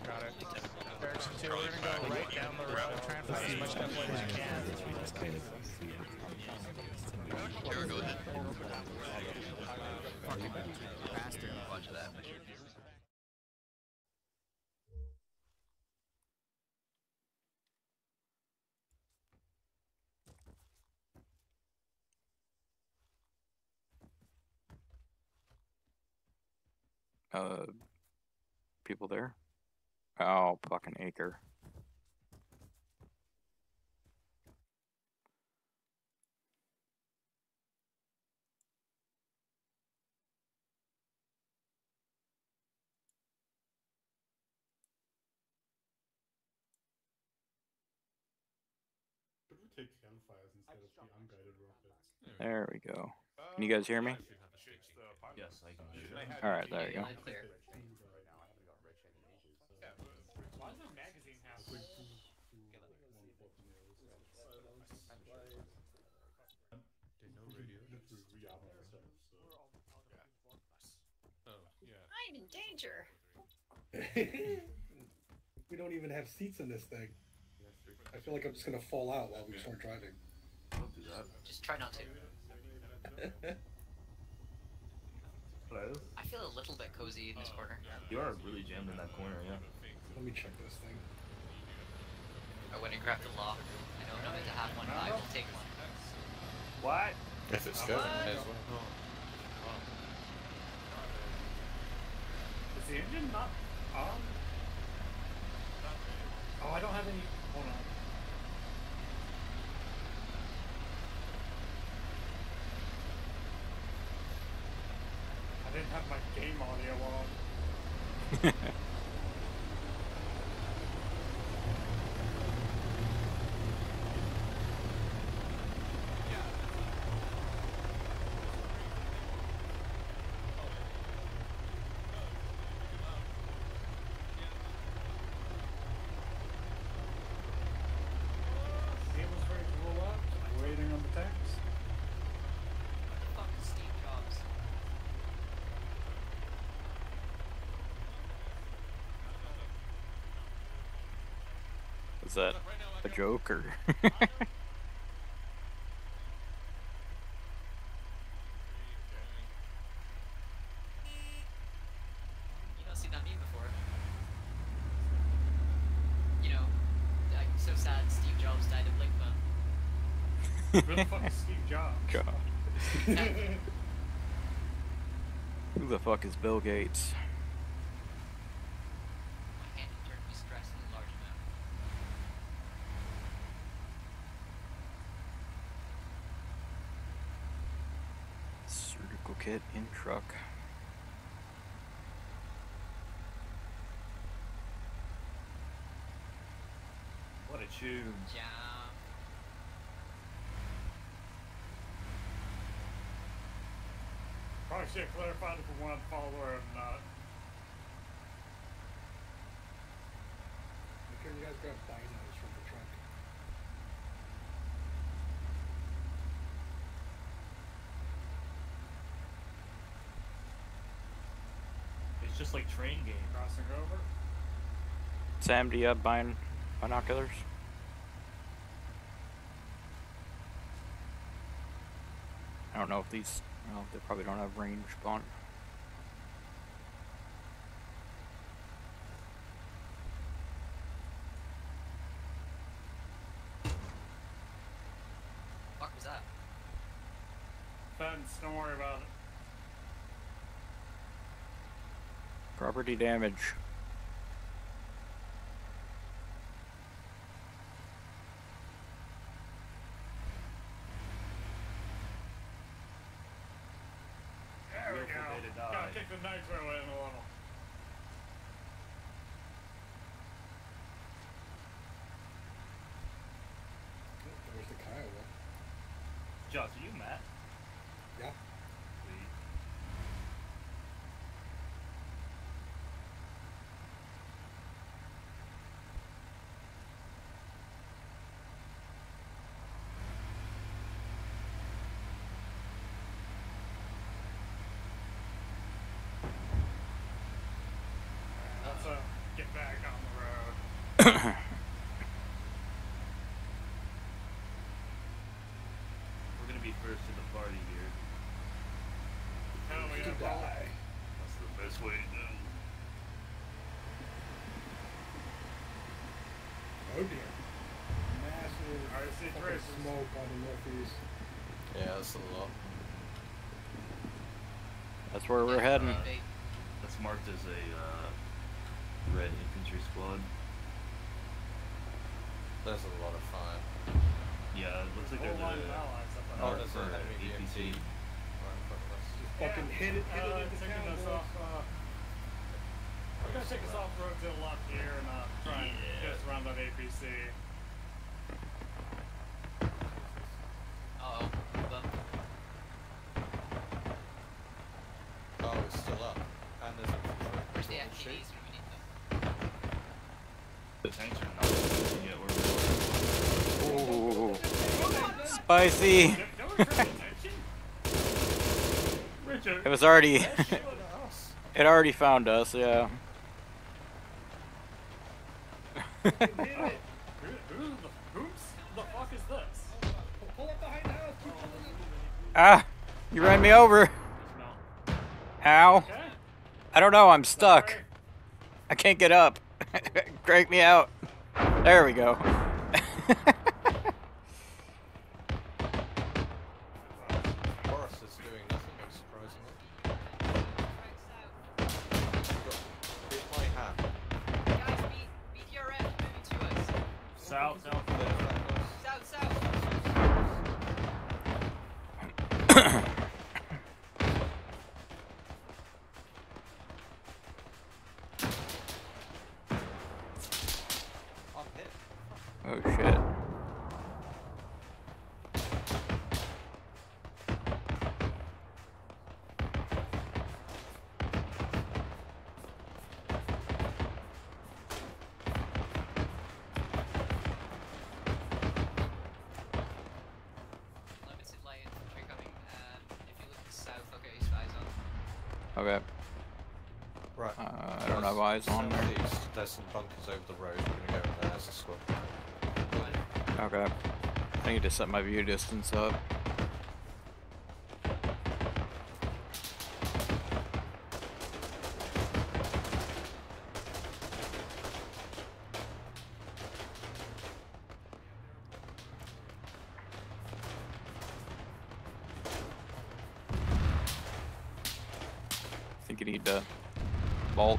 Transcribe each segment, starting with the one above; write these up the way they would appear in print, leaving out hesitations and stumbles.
Got it. Direction 2, we're gonna go right down the road, try and find as much deploy as you can. Here goes it. Fucking bastard. Watch that. People there? Oh, fucking acre. Should we take hellfires instead of the unguided rockets? There we go. Can you guys hear me? Yes, I can hear you. Alright, there you go. Clear. Why does the magazine have Oh, yeah. I'm in danger. We don't even have seats in this thing. I feel like I'm just gonna fall out while we start driving. Don't do that. Just try not to. Hello? I feel a little bit cozy in this corner. You are really jammed in that corner, yeah. Let me check this thing. I went and grabbed the law. I don't know how to have one, but I will take one. What? If it's good, may as well. Is the engine not on? Oh, I don't have any. Hold on. I didn't have my game audio on. Cable's ready to roll out. Waiting on the tanks. Fuck Steve Jobs. Is that a joke or? You don't see that meme before. You know, I'm so sad Steve Jobs died of lymphoma. Who the fuck is Steve Jobs? God. Who the fuck is Bill Gates? My hand turned me stressed in a large amount. Surgical kit in truck. What a tune. Yeah. Probably should have clarified if we wanted to follow her or not. Make sure you guys grab binos from the truck. It's just like train game. Crossing over. Sam, do you have binoculars? I don't know if these, well, they probably don't have range on. Fuck was that? Fence, don't worry about it. Property damage. There we Willful go. day to die. Gotta kick the nitro in a little. There's the Kiowa. Josh, are you Matt? Yeah. Sweet. That's Get back on the road. We're gonna be first to the party here. How are we gonna die? That's the best way to do. Oh dear. Massive fucking smoke on the northeast. Yeah, that's a lot. That's where we're heading. That's marked as a red infantry squad. There's a lot of fire. Yeah, it looks like there's a Oh, there's for an enemy APC. BMP right in front of us. Just fucking hit it into town, us boys. off. We're gonna take us off road to the left here and try and get us around that APC. Uh-oh. Oh, it's still up. And there's infantry. Where's the Shoot. FTDs when we need them? The tanks are not moving yet. Ooh, spicy. Richard. It was already. It already found us. Yeah. Who the fuck is this? Pull up behind the house. Keep pulling it. Ah, you ran me over. Ow. Okay. I don't know. I'm stuck. I can't get up. Crank me out. There we go. Boris is doing nothing unsurprisingly. Here's my hat. Guys, BTRF moving to us. South. South, south. I'm hit. Oh shit. Limited light infantry coming. If you look to the south, I'll get your spies on. Okay. Right. I don't have eyes on there. Southeast, there's some bunkers over the road. We're gonna go in there as a squad. Okay. I need to set my view distance up. I think you need to vault.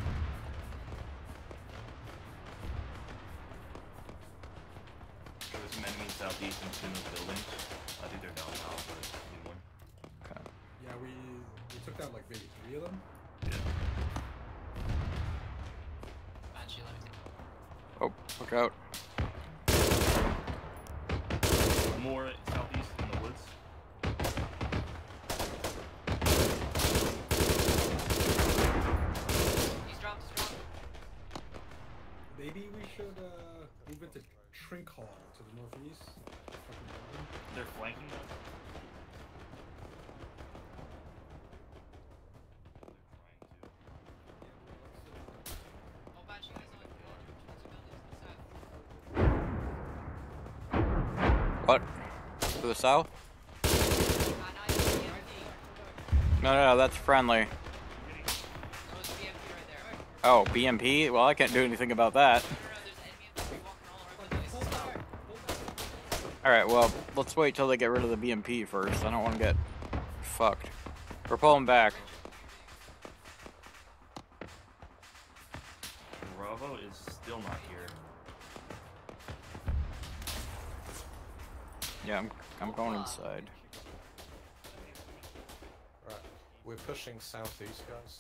There's some enemies southeast in between those buildings. I think they're down now, but need one. Okay. Yeah, we took down like maybe 3 of them. Yeah. Banshee, let me take. Oh, look out. More southeast in the woods. He's dropped. Maybe we should move into Trink Hall to the northeast. Fucking building. They're flanking us. Oh, Banshee, guys, on two buildings to the south. What? To the south? No, it's BMP. No, that's friendly. No, it's BMP right there. Oh, BMP? Well, I can't do anything about that. There's enemy infantry walking all over the place. Alright, well, let's wait till they get rid of the BMP first. I don't want to get fucked. We're pulling back. Bravo is still not here. Yeah, I'm going inside. Right. We're pushing southeast, guys.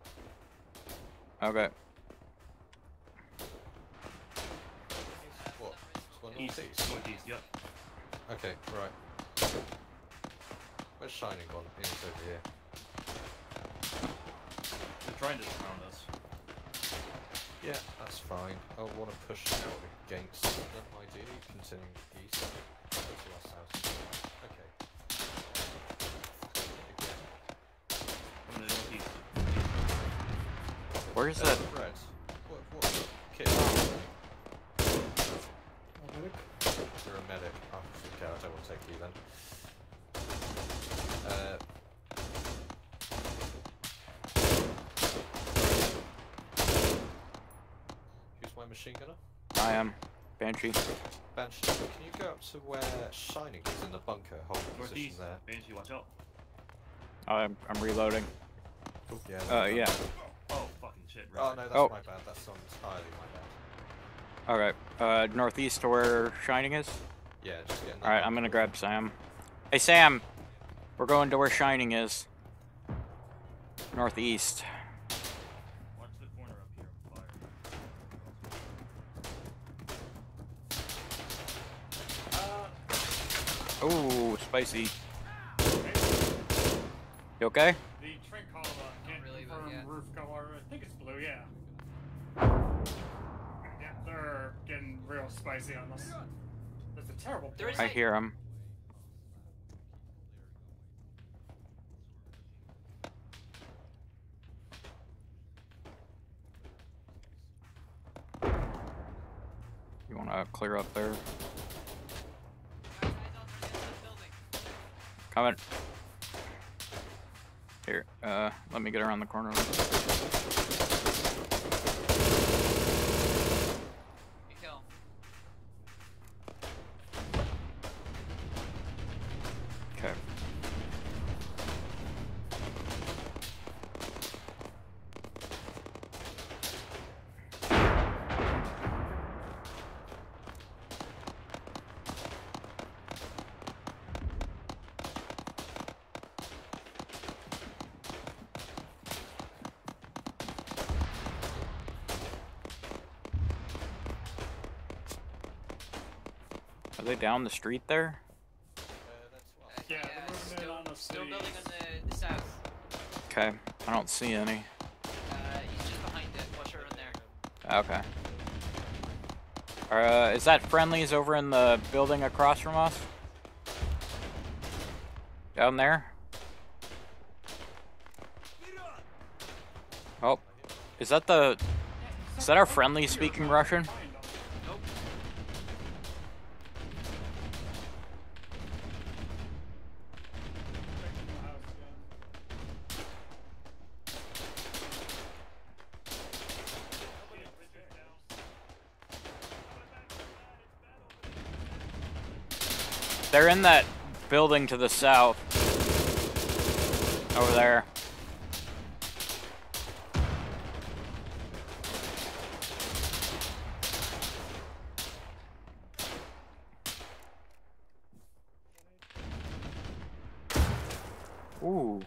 Okay. What? East, northeast, yep. Okay, right. Where's Shining One? It's over here. They're trying to surround us. Yeah, that's fine. I want to push out against them, ideally, continuing east. Go to our south. Okay. Again. From the northeast. Where's that? Red. What? kit. Medic. You're a medic. Oh, okay, I don't want to take you then. Who's my machine gunner? I am. Banshee. Banshee, can you go up to where Shining is in the bunker, holding position Northeast. there? Banshee, watch out. I'm reloading. Yeah. Yeah. Oh, fucking shit. Oh Right. no, that's Oh. my bad. That's entirely my bad. Alright, northeast to where Shining is? Yeah, just getting that. Alright, I'm gonna grab Sam. Hey Sam! We're going to where Shining is. Northeast. Watch the corner up here on fire. Ooh, spicy. You okay? The Trink Hollow can't really, but confirm yeah. roof color. I think it's blue, yeah. Yeah, they're getting real spicy on us. That's a terrible There is I like- hear him. You wanna clear up there? Coming. Here, let me get around the corner. You kill. Okay. Are they down the street there? That's Yeah, they're moving in on us. Still building on the south. Okay, I don't see any. He's just behind it. Watch her in there. Okay. Is that friendlies over in the building across from us? Down there? Oh, is that our friendly speaking Russian? Nope. They're in that building to the south. Over there. Ooh.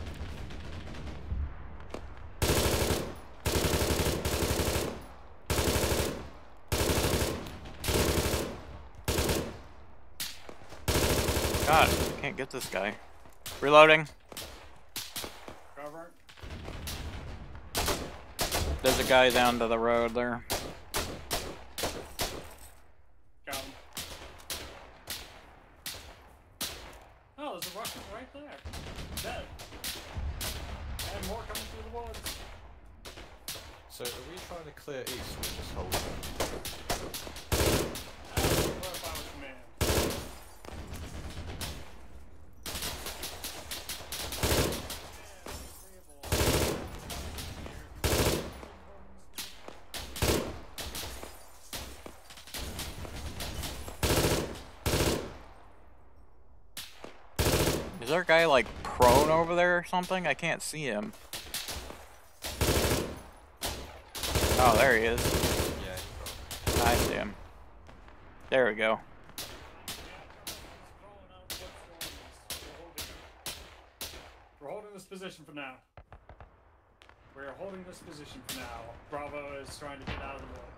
God, can't get this guy. Reloading. Cover. There's a guy down to the road there. Got him. Oh, there's a Russian right there. Dead. And more coming through the woods. So are we trying to clear east with this whole thing? Clarify with command. Is there a guy like prone over there or something? I can't see him. Oh, there he is. Yeah, I see him. There we go. We're holding this position for now. We're holding this position for now. Bravo is trying to get out of the way.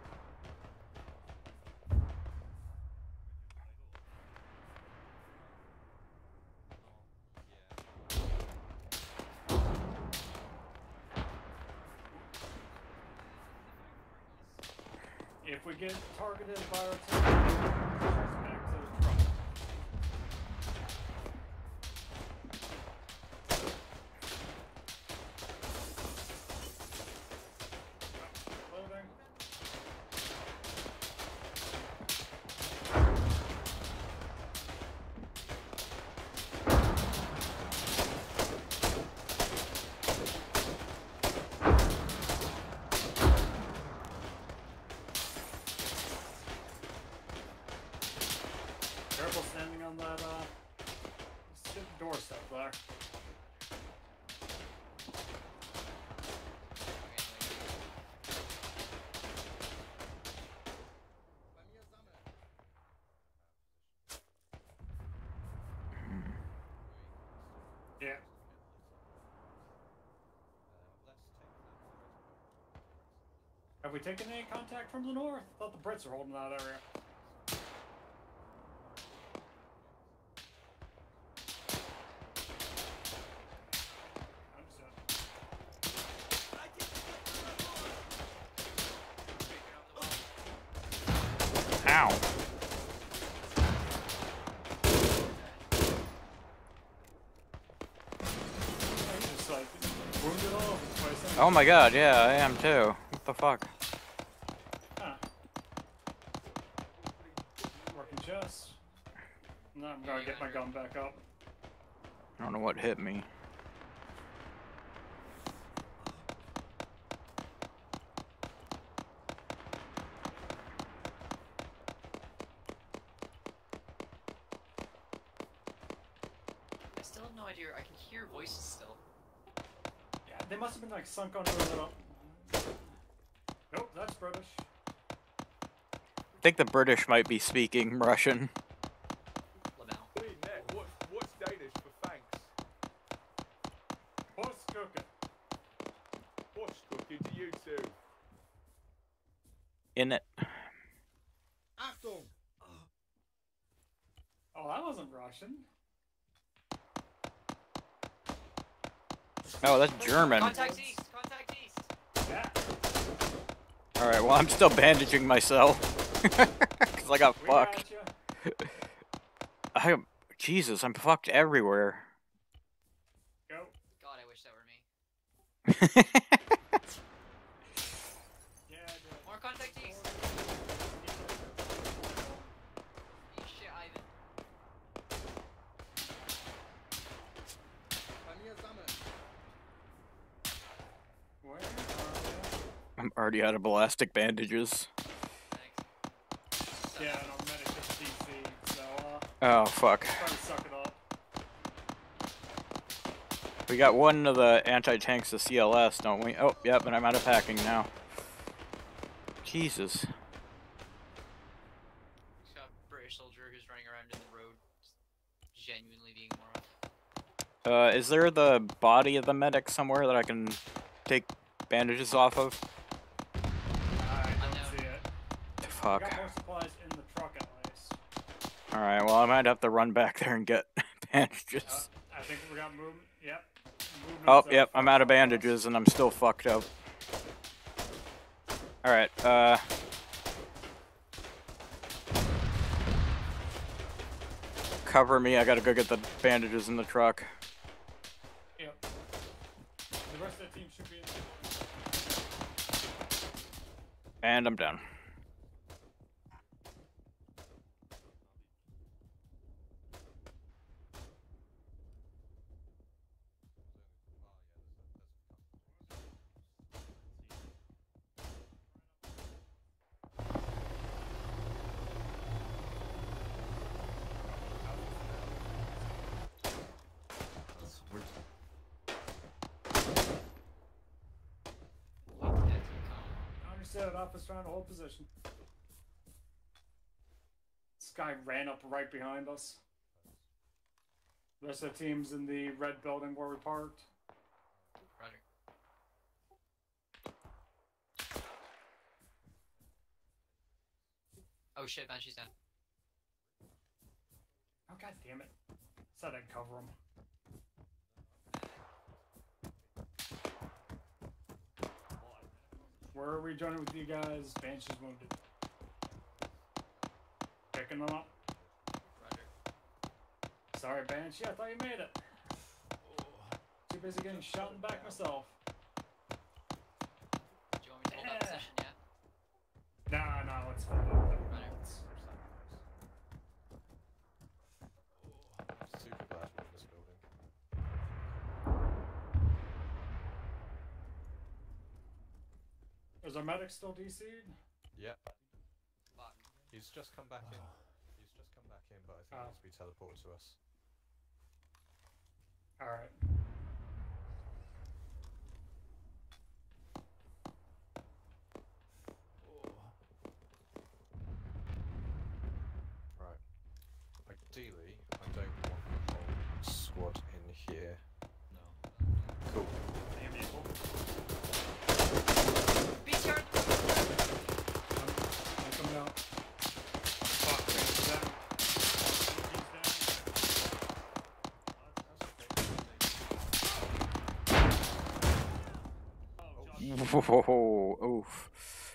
If we get targeted by our team, back to the truck. Loading. there. Yeah. Have we taken any contact from the north? I thought the Brits are holding that area. Ow. Just like wounded all over the place. Oh my god, yeah, I am too. What the fuck? Huh. Working chest. Now I'm gonna get my gun back up. I don't know what hit me. I still have no idea. I can hear voices still. Yeah, they must have been like sunk under a little. Nope, that's British. I think the British might be speaking Russian. What's Danish for thanks? Horse cooking. Horse cooking to you too. In it. Achtung! Oh, that wasn't Russian. Oh, that's German. Contact east! Contact east! Yeah. Alright, well, I'm still bandaging myself. Because I got fucked. Jesus, I'm fucked everywhere. Go. God, I wish that were me. Yeah, I did. More contact east! You shit, Ivan. Where are you? I'm already out of ballistic bandages. Thanks. Yeah, and I'm medic at DC, so Oh, fuck. try to suck it up. We got one of the anti-tanks, the CLS, don't we? Oh, yep, and I'm out of packing now. Jesus. Just got a British soldier who's running around in the road, just genuinely being a moron. Is there the body of the medic somewhere that I can take bandages off of? I don't see it. I Fuck. got more supplies in the truck at least. Alright, well, I might have to run back there and get bandages. I think we got movement. Yep. Oh, yep, I'm out of bandages and I'm still fucked up. Alright, cover me, I gotta go get the bandages in the truck. Yep. The rest of the team should be in. And I'm done. Understood, office trying to hold position. This guy ran up right behind us. The rest of the team's in the red building where we parked. Roger. Oh shit, Banshee's down. Oh god damn it. Said I'd cover him. Where are we joining with you guys? Banshee's wounded. Picking them up. Roger. Sorry, Banshee, I thought you made it. Too busy getting shot in the back myself. Do you want me to hold that position, yeah? Nah, nah, let's hold it. Roger. Super glad we're in this building. Is our medic still DC'd? Yep. Fuck. He's just come back in. He's just come back in, but I think he needs to be teleported to us. Alright. Right. Ideally, I don't want the whole squad in here. No. Cool. Damn vehicle. BTR! I'm coming out. Fuck, range is down. Engine's down. Whoa, oof.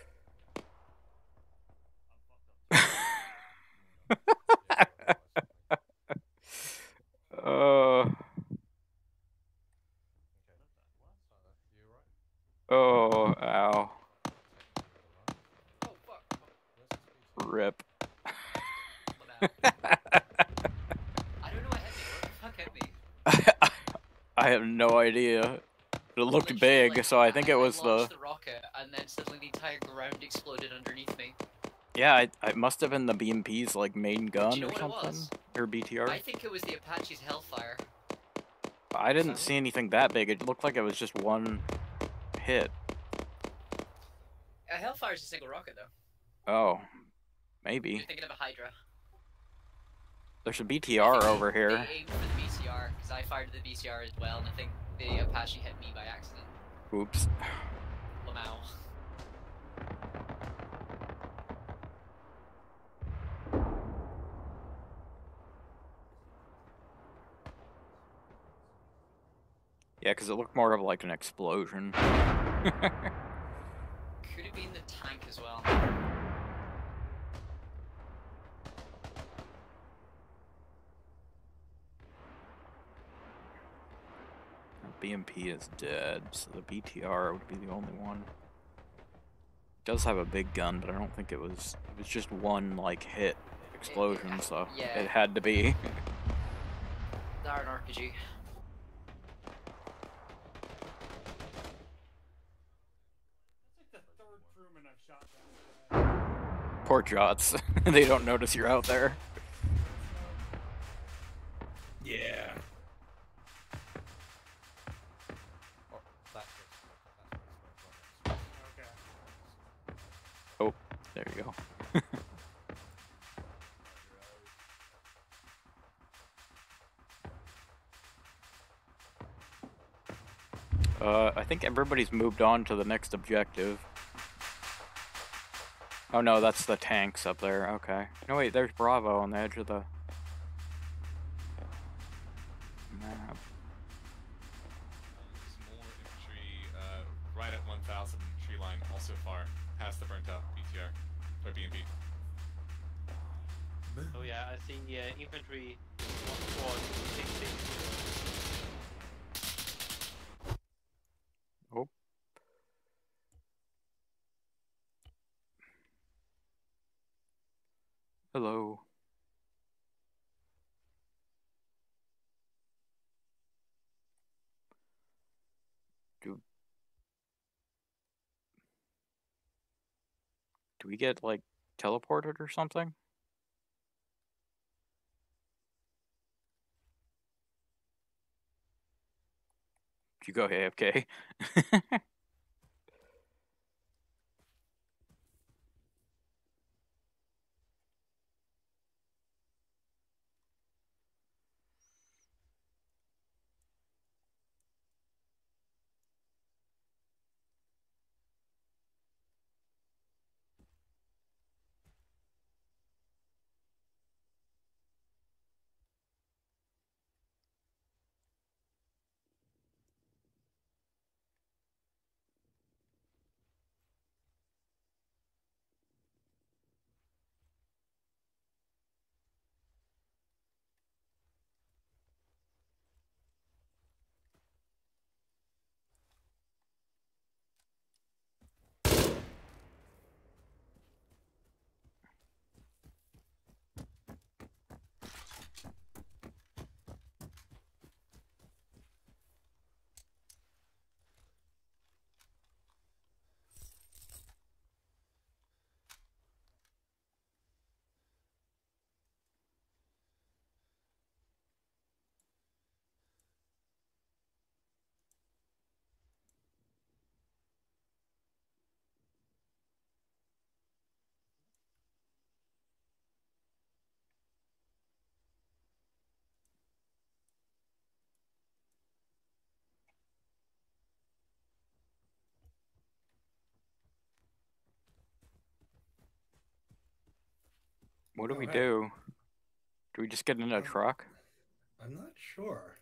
uh, oh, ow. Oh, fuck. Rip. I don't know what hit me. What the fuck hit me? I have no idea. It looked Literally, big, like, so I think it was launched the rocket, and then suddenly the entire ground exploded underneath me. Yeah, it must have been the BMP's like main gun Do you know or what it something, was? or BTR. I think it was the Apache's Hellfire. I didn't see anything that big. It looked like it was just one hit. A Hellfire is a single rocket, though. Oh, You're maybe. thinking of a Hydra. There's a I BTR think over here. They aimed for the BCR, because I fired the BCR as well, and I think the Apache hit me by accident. Oops. Lamau. Yeah, because it looked more of like an explosion. Could have been the tank as well. BMP is dead, so the BTR would be the only one. It does have a big gun, but I don't think it was just one like hit explosion, so yeah. it had to be. They're an RPG. That's like the third crewman I've shot down. Poor Jots. They don't notice you're out there. Yeah. Okay. Oh, there you go. I think everybody's moved on to the next objective. Oh no, that's the tanks up there. Okay. No wait, there's Bravo on the edge of the map. Small infantry right at 1,000 tree line, also far past the burnt out BTR or BMP. Oh yeah, I see infantry squad 60. Oh. Hello. Do we get like teleported or something? Did you go AFK? What do we Alright. do? Do we just get in a truck? I'm not sure.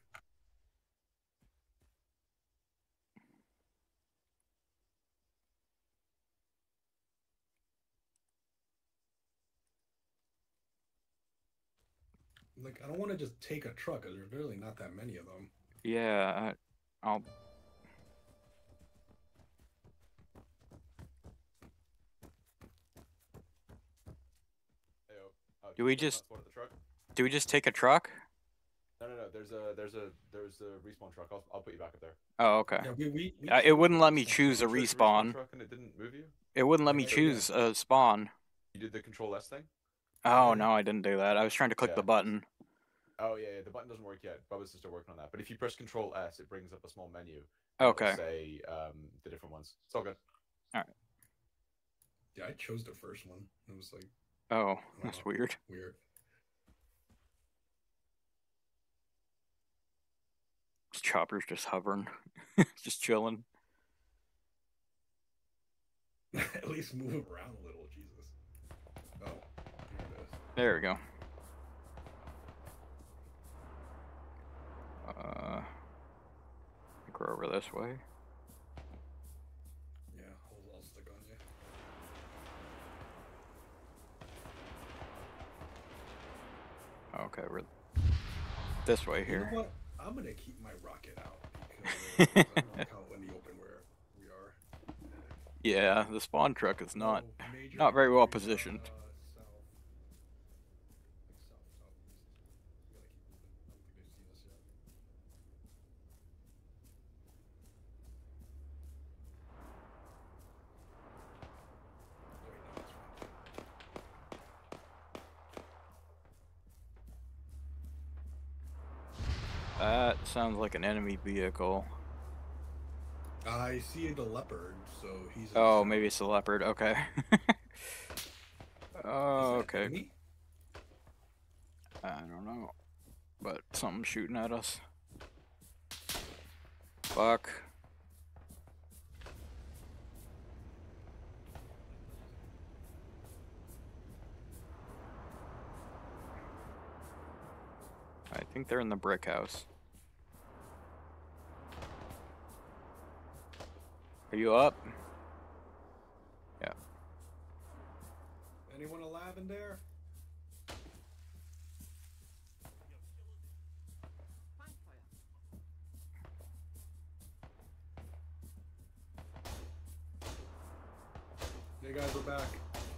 Like, I don't want to just take a truck, because there's really not that many of them. Yeah, I'll... Do we just take a truck? No. There's a respawn truck. I'll put you back up there. Oh, okay. Yeah, it wouldn't let me choose a You chose the respawn. truck and it didn't move you? It wouldn't let me choose a spawn. You did the Control S thing? Oh, no, I didn't do that. I was trying to click the button. Oh, yeah, the button doesn't work yet. Bubba's still working on that. But if you press Control S, it brings up a small menu. Okay. It'll say the different ones. It's all good. Alright. Yeah, I chose the first one. It was like... Oh, that's weird. Weird. This chopper's just hovering. Just chilling. At least move around a little, Jesus. Oh, here it is. There we go. Go over this way. Yeah, I'll stick on you. Okay, we're this way here. You know what? I'm gonna keep my rocket out because I don't know how in the open where we are. Yeah, the spawn truck is not major not very well positioned. That sounds like an enemy vehicle. I see the leopard, so he's. Oh, maybe it's a leopard. Okay. Oh, okay. Enemy? I don't know, but something's shooting at us. Fuck. I think they're in the brick house. Are you up? Yeah. Anyone alive in there? Hey guys, we're back.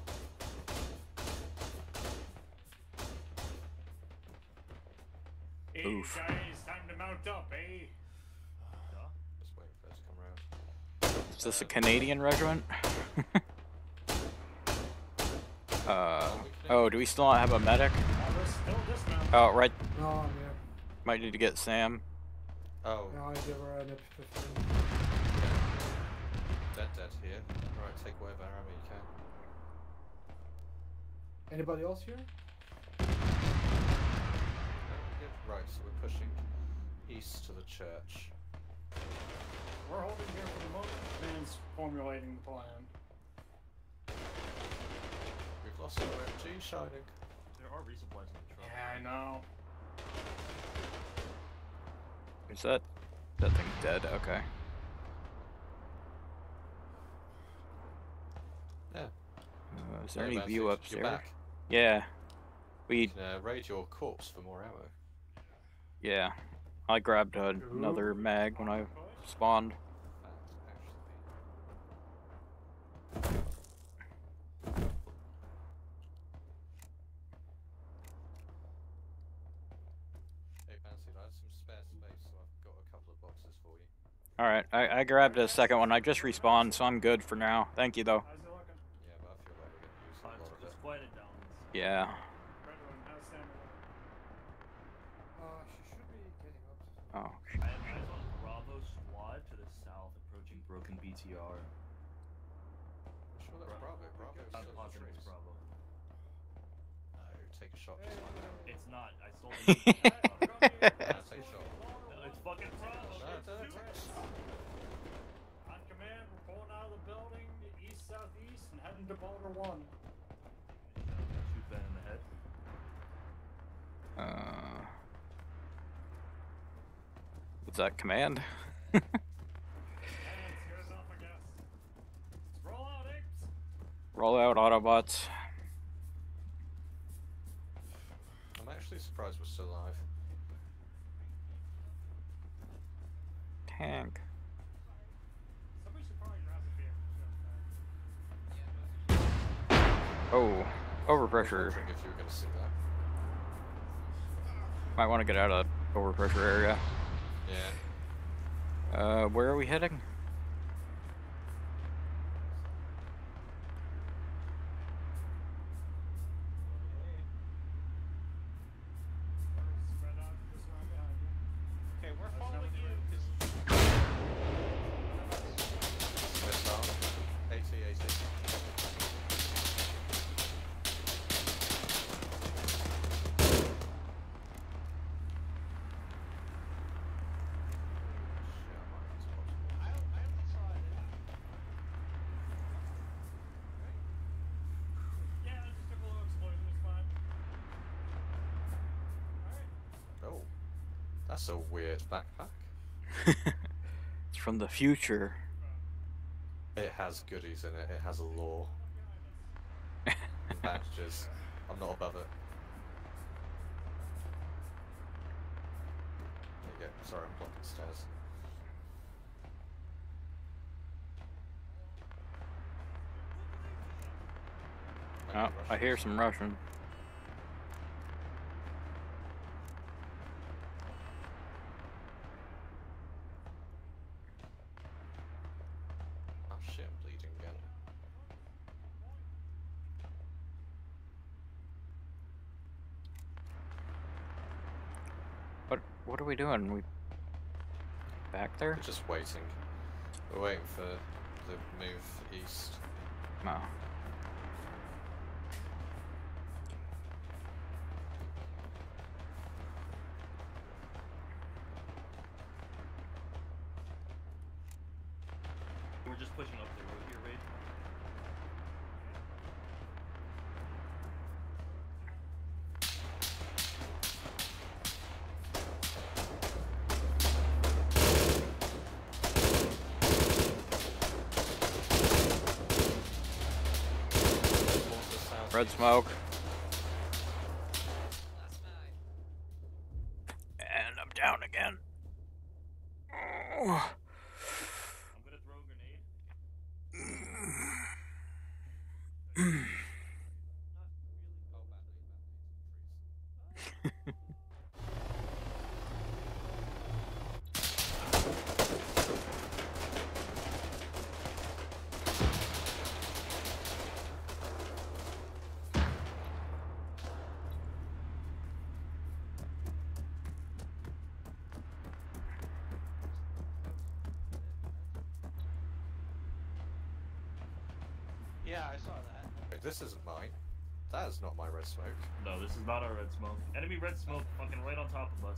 Hey Oof. guys, time to mount up, eh? Just waiting for us to come around. Is this a Canadian regiment? Oh, do we still not have a medic? Oh, right. No, I'm here. Might need to get Sam. Oh. No, I give her an F-15. Dead here. Alright, take whatever ammo you can. Anybody else here? Right, so we're pushing east to the church. We're holding here for the moment. Man's formulating the plan. We've lost our MG shining. There are resupplies in the truck. Yeah, I know. Is that thing dead? Okay. Yeah. Is there Hey, any man, view you're upstairs? back. Yeah. You can raid your corpse for more ammo. Yeah. I grabbed another mag when I spawned. Hey Fancy, I have some spare space, so I've got a couple of boxes for you. Alright, I grabbed a second one. I just respawned, so I'm good for now. Thank you, though. Yeah, but I feel like we're going to use a lot of it. Just quiet it down. Yeah. Oh, I have eyes on Bravo squad to the south, approaching broken BTR. Sure, that's Bravo. Bravo's I'm still positive it's trees. Bravo. No, take a shot. Just find out. It's not. I sold Take a shot. No, it's fucking Bravo. On command, we're pulling out of the building east-southeast and heading to Boulder 1. Shoot Ben in the head. Was that command? Roll out, apes! Roll out, Autobots. I'm actually surprised we're still alive. Tank. Somebody should probably grab the Oh, overpressure. I was wondering if you were going to see that. Might want to get out of that overpressure area. Yeah. Where are we heading? Okay, we're following you. Missile. 80. Yeah, just took a little explosion, it's fine. Oh, that's a weird backpack. It's from the future. It has goodies in it. It has a lore. And bandages. I'm not above it. There you go. Sorry, I'm blocking stairs. Oh, I hear some Russian. Oh shit, I'm bleeding again. What are we doing? We back there? We're just waiting. We're waiting for the move east. No. We're just pushing up the road here, Raid. Red smoke. And I'm down again. Oh. I'm gonna throw a grenade. Yeah, I saw that. Wait, this isn't mine. That is not my red smoke. No, this is not our red smoke. Enemy red smoke fucking right on top of us.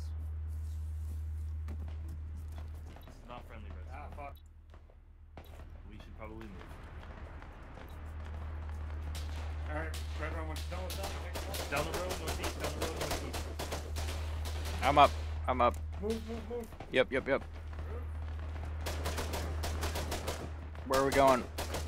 This is not friendly red smoke. Fuck. We should probably move. Alright, Red Run, once you're done with that, Down the road, northeast, down the road, northeast. I'm up. I'm up. move. Yep. Where are we going?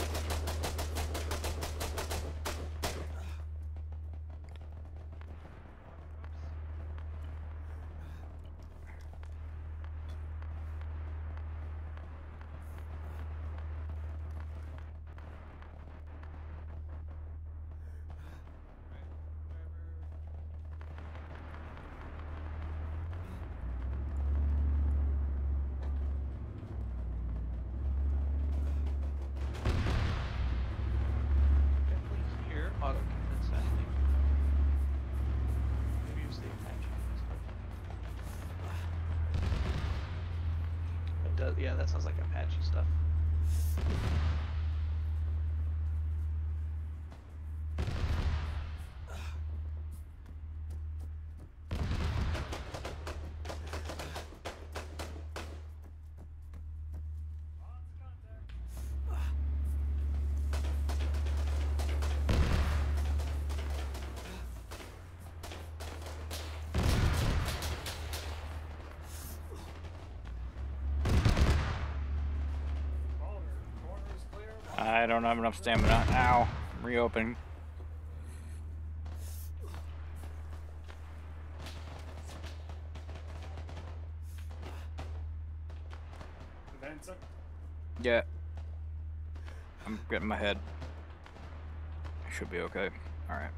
Here, auto insanity. Maybe use the Apache. It does, yeah, that sounds like Apache stuff. I don't have enough stamina. Ow. I'm reopening. Advancing. Yeah. I'm getting my head. I should be okay. Alright.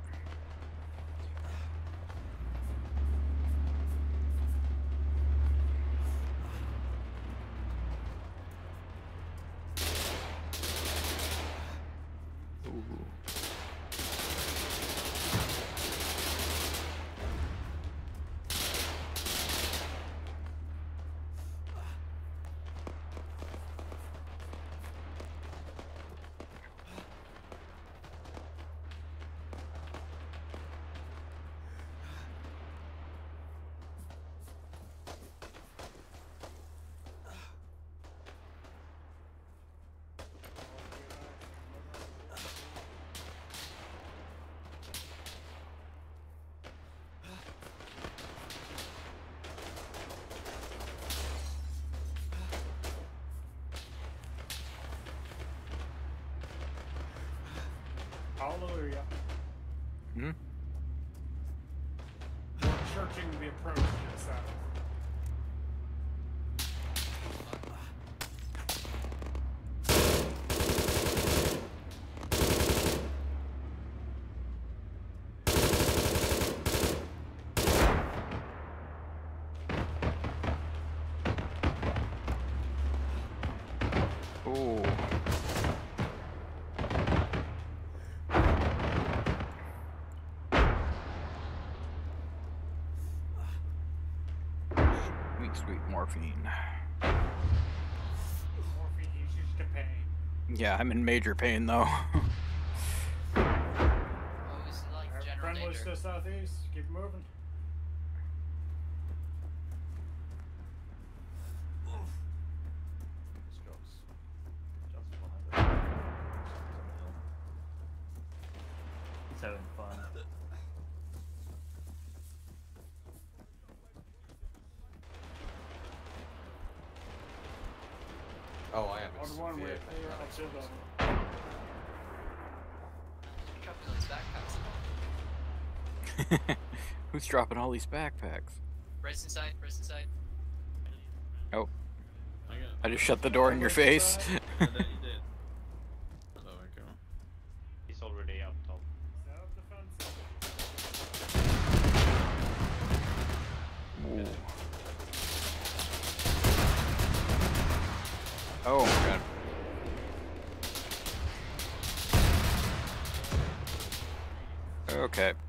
Hallelujah. Hmm? We're searching the approach to the south. Ooh. Sweet morphine. Morphine used to pain. Yeah, I'm in major pain though. Oh, this is like general Friendlies danger. to the southeast. Keep moving. He's having fun. Oh, I am. On one way. I'll chill down. Dropping those backpacks. Who's dropping all these backpacks? Rest inside, rest inside. Oh. I just shut the door in your face. You did. Oh, okay. He's already up top. Ooh. Oh my god. Okay.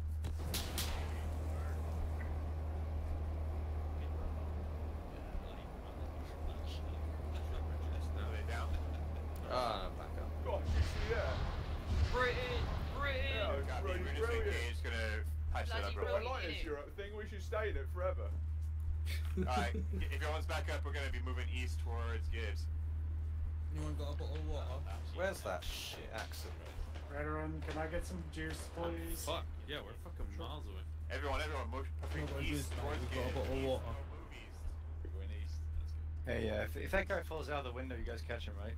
Back up. God, you see that? Britain! Britain! Yeah, it's really brilliant. Just gonna patch that up real I quick. like this Europe thing, we should stay in it forever. Alright, if everyone's back up, we're gonna be moving east towards Gibbs. Anyone got a bottle of water? Where's that shit accident? Veteran, can I get some juice, please? Fuck, yeah, we're fucking miles away. Everyone, move east towards We've got a Gibbs. bottle of water. Move east. We're going east. Hey, if that guy falls out the window, you guys catch him, right?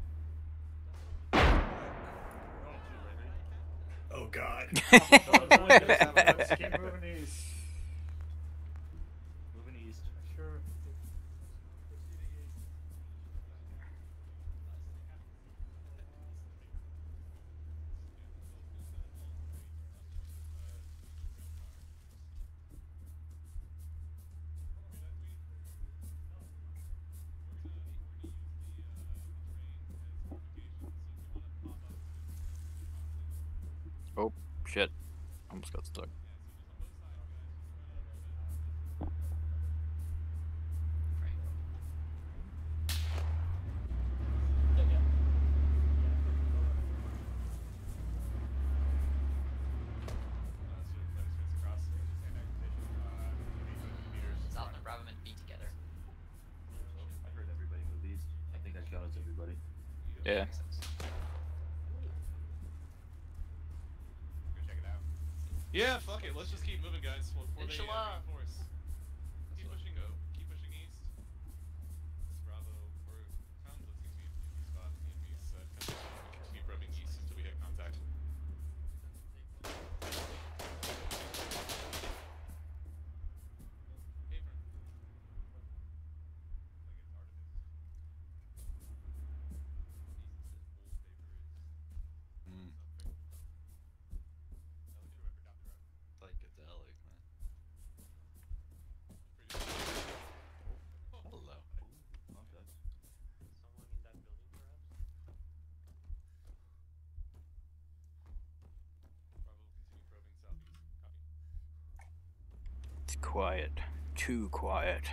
Oh god. Let's keep moving east. Moving east. Sure. Oh, shit. Almost got stuck. South and Brabham and be together. I heard everybody move east. I think I got us everybody. Yeah. Makes sense. Go check it out. Yeah, fuck it. Let's just keep moving, guys. Before they Inshallah. reinforce. Keep pushing. Keep pushing east. This Bravo. We're found what seems to be a spot. The enemy's quiet. Too quiet.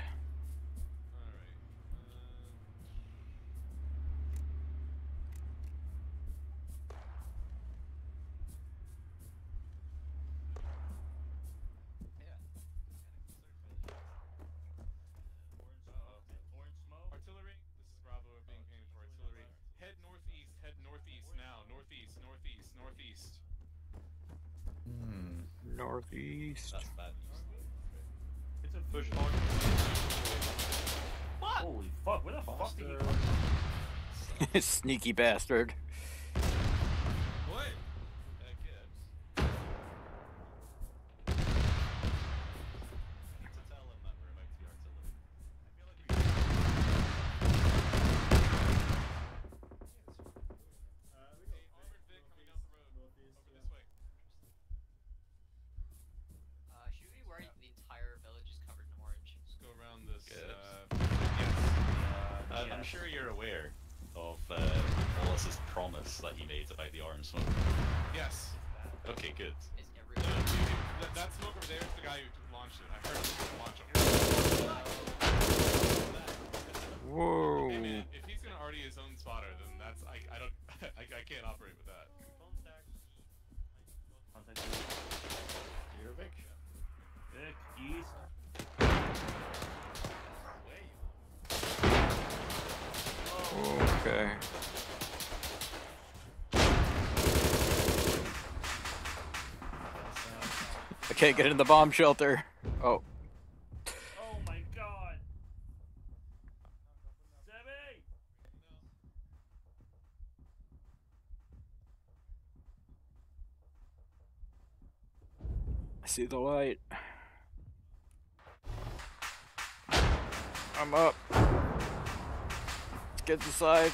Artillery, this is Bravo, we're being painted for artillery. Head northeast now. Northeast. Northeast. That's bad news. It's a push hard. What? Holy fuck, where the fuck did he come from? Sneaky bastard. What? Gibbs. Need to tell him that we're about to be artillery. Armored Vic coming down the road. Over this way. Should we worry the entire village is covered in orange? Let's go around this. I'm sure you're aware of Wallace's promise that he made about the arms smoke. Yes. Okay, good. Is No, everyone? that smoke over there is the guy who launched it. I heard him launch it. Whoa. Hey man, if he's gonna already his own spotter, then that's I don't I can't operate with that. Contact here, Vic. Vic, east. Okay. I can't get in the bomb shelter. Oh. Oh my god. Sebby! I see the light. I'm up. Let's get inside.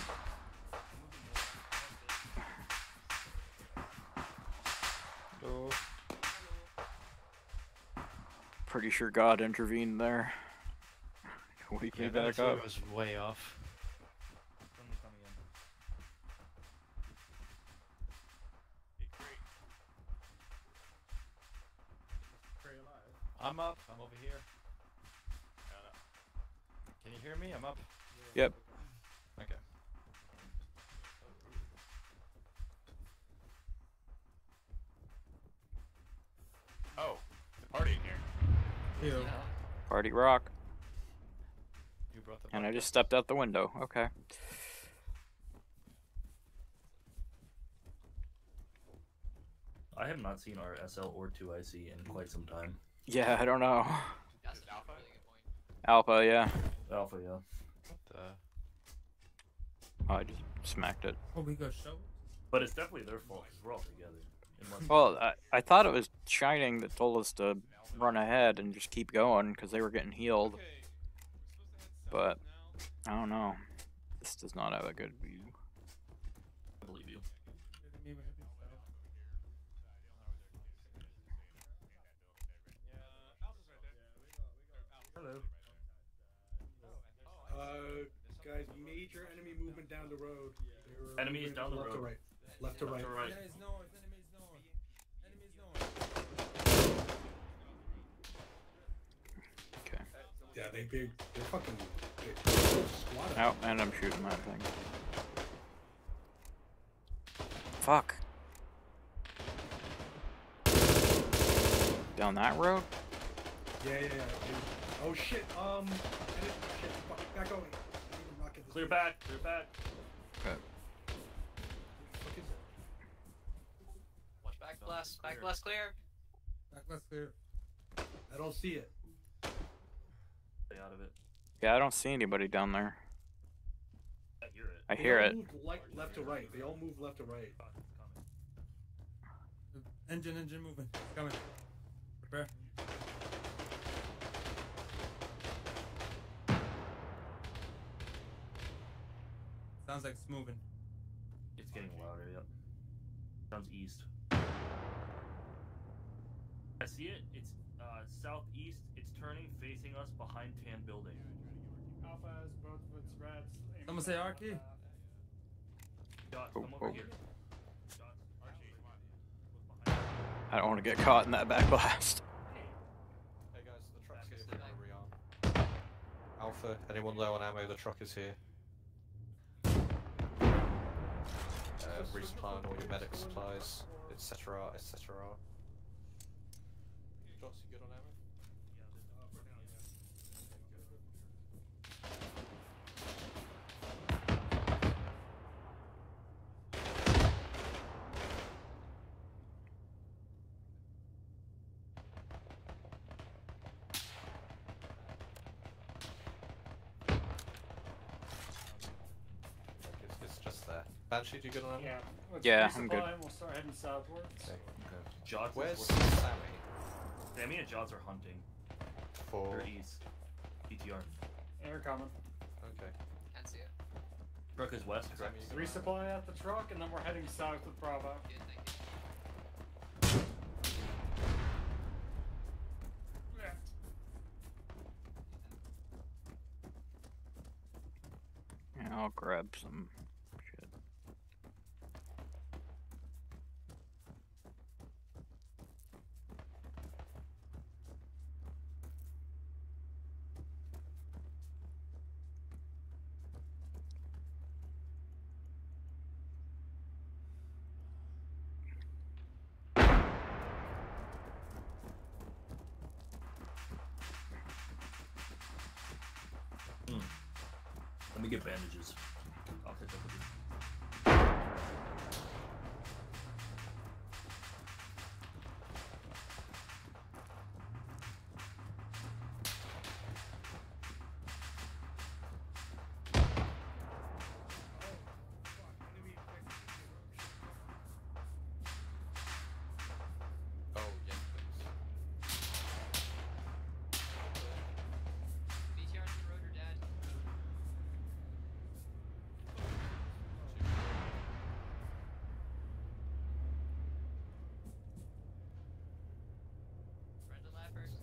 Oh. Pretty sure God intervened there. Wake me back up. was way off. I'm up. I'm over here. Can you hear me? I'm up. Yep. Okay. Oh, the party in here. Here. Party rock. You brought the And I just stepped out the window. Okay. I have not seen our SL or 2IC in quite some time. Yeah, I don't know. That's a Alpha? really good point. Alpha, yeah. Alpha, yeah. Oh, I just smacked it. Oh, we got show. But it's definitely their fault because we're all together. In one Well, I thought it was Shining that told us to run ahead and just keep going because they were getting healed. Okay. But I don't know. This does not have a good view. I believe you. Hello. Guys, major enemy movement down the road. They're Enemies moving down the left road. To right. Left to right. Left to right. Enemies north. Enemies north. Enemies north. Okay. Yeah, they're fucking squad. Oh, and I'm shooting that thing. Fuck. Down that road? Yeah. Oh shit. Shit. Back going. Clear back. Clear back. Okay. Watch back blast. Back blast clear. Back left clear. I don't see it. Stay out of it. Yeah, I don't see anybody down there. I hear it. I hear They all it. moved left to right. They all move left to right. Engine moving. It's coming. Prepare. Sounds like it's moving. It's getting louder, yep. Sounds east. I see it. It's southeast. It's turning, facing us behind tan building. Alpha has both of its reds. Someone say Arky. Dots, Oh, come over oh. here. Dots, Archie. Look behind you. I don't want to get caught in that back blast. Hey guys, the offer. Anyone low on ammo, the truck is here. Resupply on all your medic supplies, etc, etc. Joss, you good on ammo? It's just there. Banshee, do you good on ammo? Yeah. Yeah, I'm good. We'll start heading southwards. Okay. Jods Where's is Sammy? Sammy and Jods are hunting. For... They're east. BTR. Air coming. Okay. Can't see it. Truck is west, correct? Resupply at the truck, and then we're heading south with Bravo. Good, thank you. Yeah, I'll grab some shit. Let me get bandages. I'll catch up with you. Oh, yeah, please. BTR to the road or dad? Brenda Lappers.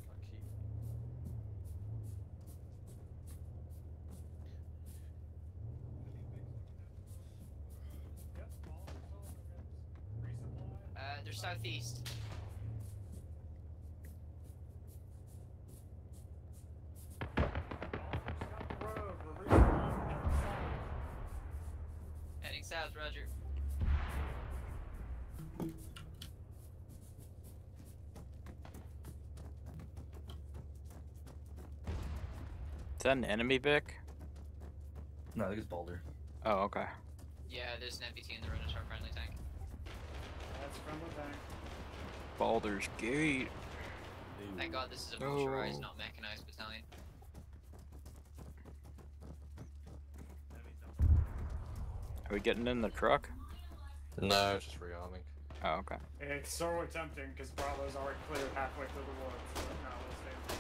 They're southeast. Heading south, Roger. Is that an enemy Vic? No, I think it's Balder. Oh, okay. Yeah, there's an MPT in the road, it's our friendly tank. That's from the tank. Baldur's Gate. Thank God this is a No. motorized, not mechanized battalion. Are we getting in the truck? No, just rearming. Oh, okay. It's so tempting because Bravo's already cleared halfway through the woods. But no, we'll stay.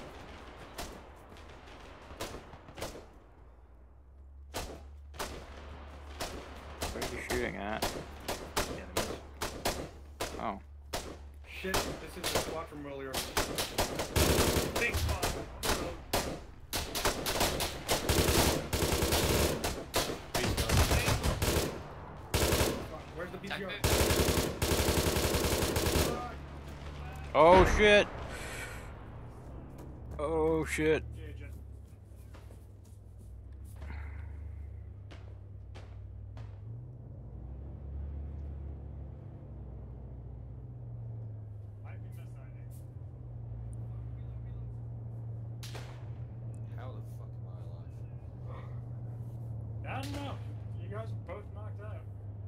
What are you shooting at? Oh. Shit, this is the squad from earlier. Big spot. Where's the BTR? Oh shit! Oh shit! How the fuck am I alive? I don't know. You guys are both knocked out.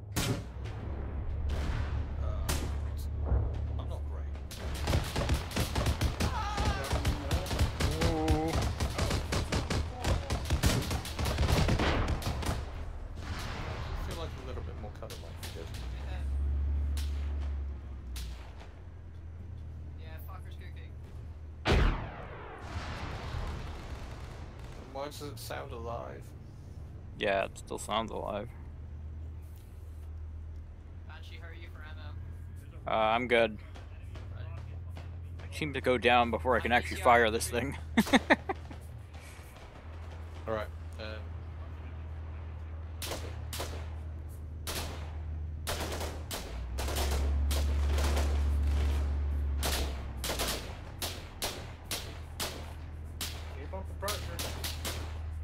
I'm not great. Oh. I feel like a little bit more cover might be good. Yeah, fucker's cooking. Why does it sound alive? Yeah, it still sounds alive. Banshee, how are you for ammo? I'm good. Seem to go down before I can actually fire this thing. Alright, Keep up the pressure.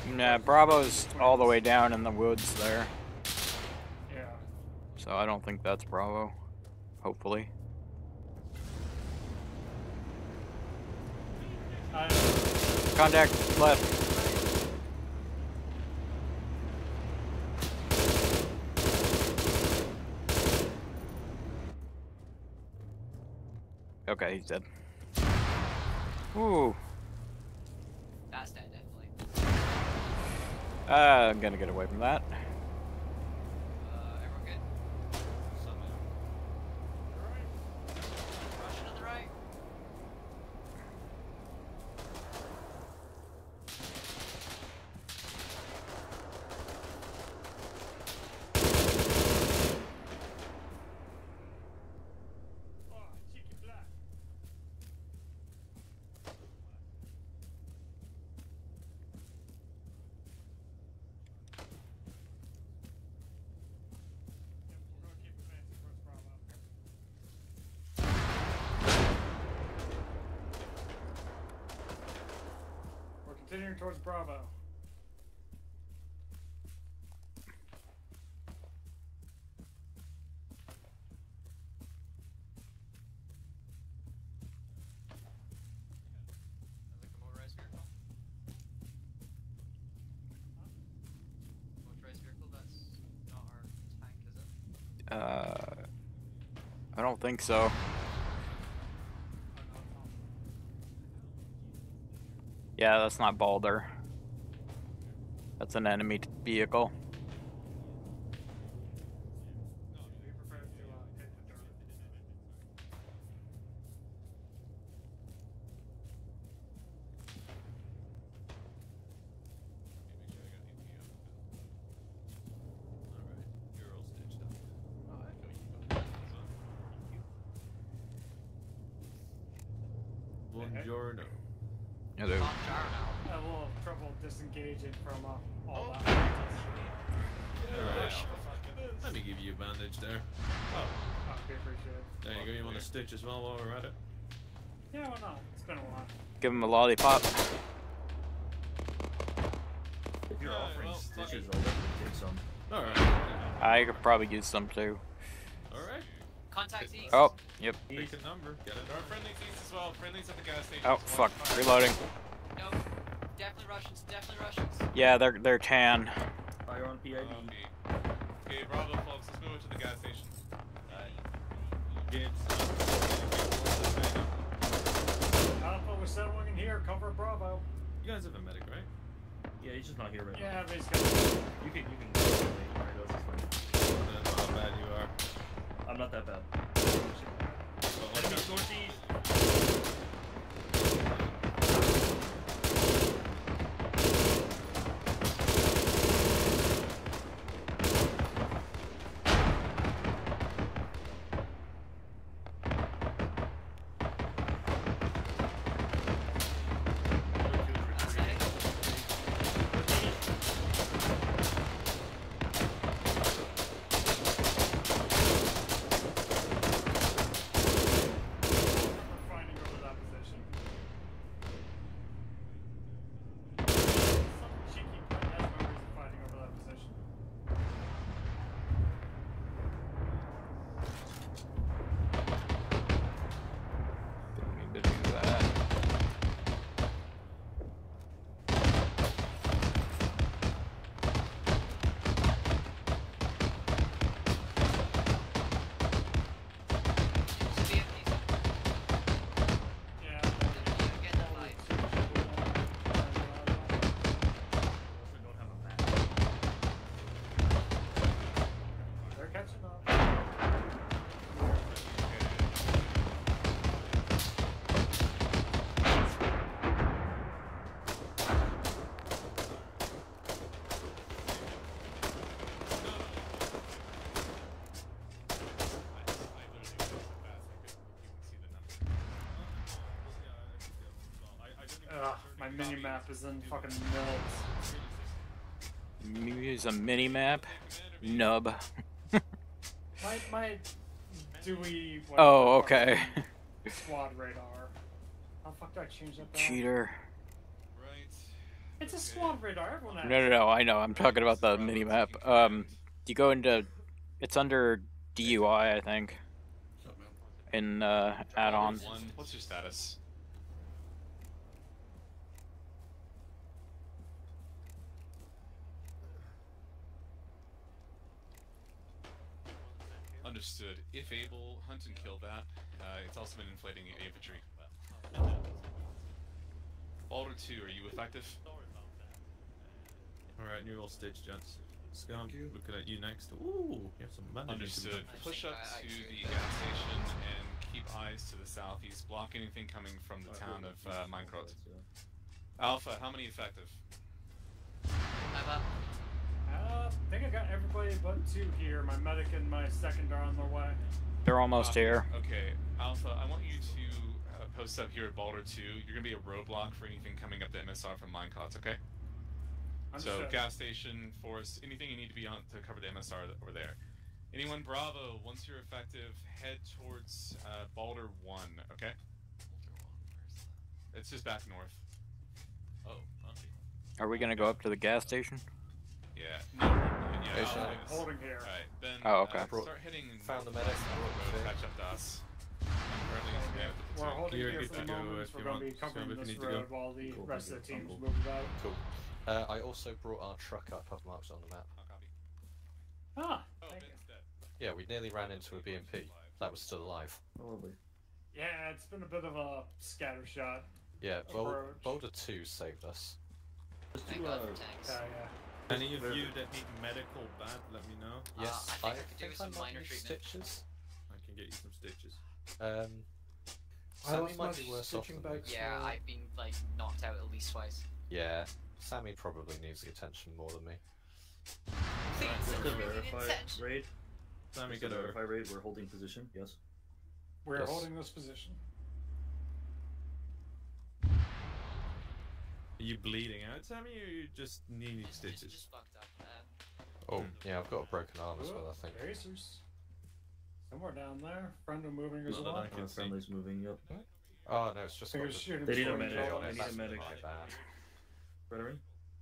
Nah, Bravo's all the way down in the woods there. Yeah. So I don't think that's Bravo. Hopefully. Contact left. Okay, he's dead. Ooh. That's dead, definitely. I'm gonna get away from that. Everyone good? Russian on the right. Continuing towards Bravo. Like a motorized vehicle? Motorized vehicle, that's not our tank, is it? I don't think so. Yeah, that's not Balder. That's an enemy vehicle. Buongiorno. Hello. I have a little trouble disengaging from all that. Alright. Let me give you a bandage there. Oh, okay, appreciate it. There you go. You want a stitch as well while we're at it? Yeah, why not? It's been a while. Give him a lollipop. If you're offering stitches, I'll definitely take some. Alright. I could probably use some too. Alright. Contact east. Oh, yep. Pick a number. Get it. There are friendlies east as well. Friendlies at the gas station. Oh, fuck. Reloading. No, definitely Russians, definitely Russians. Yeah, they're tan. Fire on PID. Okay, Bravo folks, let's move it to the gas station. Gibbs. Alpha, we're settling in here. Cover Bravo. You guys have a medic, right? Yeah, he's just not here right now. Yeah, but he's got. You can go. Alright, that's fine. I don't know how bad you are. I'm not that bad. Enemy northeast. My mini-map is in fucking nubs. Use a mini map. Nub. my Dewey. Oh, okay. Squad radar. How the fuck did I change that back? Cheater. Right. It's a squad radar. Everyone has. No, I know. I'm talking about the mini map. You go into, it's under DUI, I think. In add-on. What's your status? Understood. If able, hunt and kill that. It's also been inflating infantry. Balder 2, are you effective? Alright, new all stage, gents. Skunk, looking at you next. Ooh, you have some money. Understood. Push up to the gas station and keep eyes to the southeast. Block anything coming from the town of Minecraft. Alpha, how many effective? I'm up. I think I got everybody but 2 here. My medic and my second are on their way. They're almost here. Okay, Alpha, I want you to post up here at Balder 2. You're going to be a roadblock for anything coming up the MSR from Minecots, okay? So, gas station, forest, anything you need to be on to cover the MSR over there. Anyone Bravo, once you're effective, head towards Balder 1, okay? It's just back north. Oh, okay. Are we going to go up to the gas station? Yeah. No, yeah, holding here. Alright, then okay. Start hitting Found the medic. Catch up to us. We're holding here for the moment. We're going to be covering this road while the rest of the teams move about. Cool. I also brought our truck up. I've marked it on the map. Ah, thank you. Yeah, we nearly ran into a BMP. That was still alive. Lovely. Yeah, it's been a bit of a scatter shot. Yeah, Boulder 2 saved us. Thank God for tanks. Any of you that need medical bad, let me know. Yes, I think I could do some minor treatment. Stitches. I can get you some stitches. Sammy might be worse off than me. Yeah, I've been like knocked out at least twice. Yeah, Sammy probably needs the attention more than me. Just to verify raid. Sammy, get a verify raid. We're holding position. Yes. We're holding this position. Are you bleeding out, Sammy, or are you just needing stitches? Just fucked up. Oh, yeah, I've got a broken arm as well, I think. Racers. Somewhere down there. Friendly moving as well. Friendly's moving, yep. Oh, no, it's just got They need a medic. I need a medic. My bad. Brethren?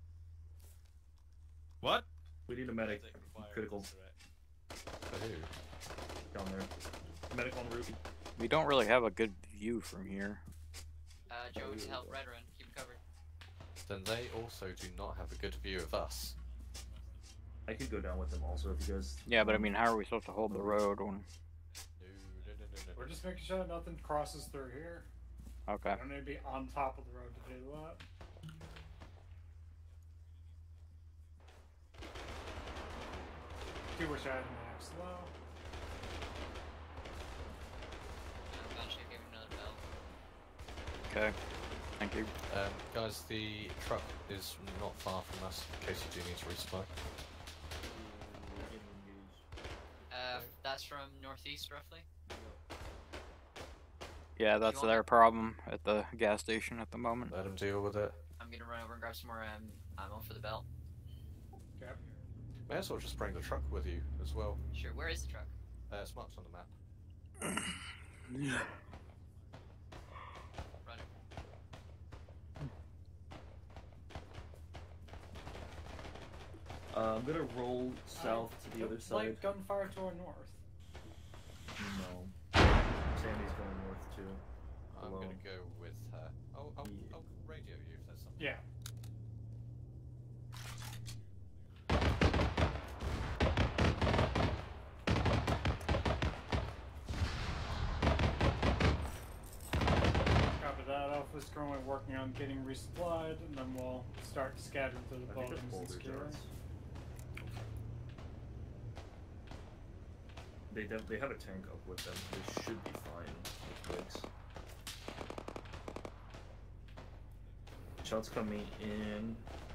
What? We need a medic. Critical. For who? Down there. Medic en route. We don't really have a good view from here. Joe, to help Redrun. Keep him covered. Then they also do not have a good view of us. I could go down with them also if you guys... Yeah, but I mean, how are we supposed to hold the road when... We're just making sure nothing crosses through here. Okay. I don't need to be on top of the road to do that. Do wish I had an axe though. Eventually give him another bell. Okay. Thank you. Guys, the truck is not far from us, in case you do need to resupply. That's from northeast, roughly? Yeah, that's their problem at the gas station at the moment. Let them deal with it. I'm gonna run over and grab some more ammo for the belt. Yep. May as well just bring the truck with you as well. Sure, where is the truck? It's marked on the map. Yeah. Run. I'm gonna roll south to the other side. Light gunfire to our north. No. Sandy's going north too. I'm gonna go with her. I'll radio you if there's something. Yeah. Copy that. Alpha's currently working on getting resupplied, and then we'll start scattering through the buildings and securing. They have a tank up with them. They should be fine with Briggs. Shots coming in.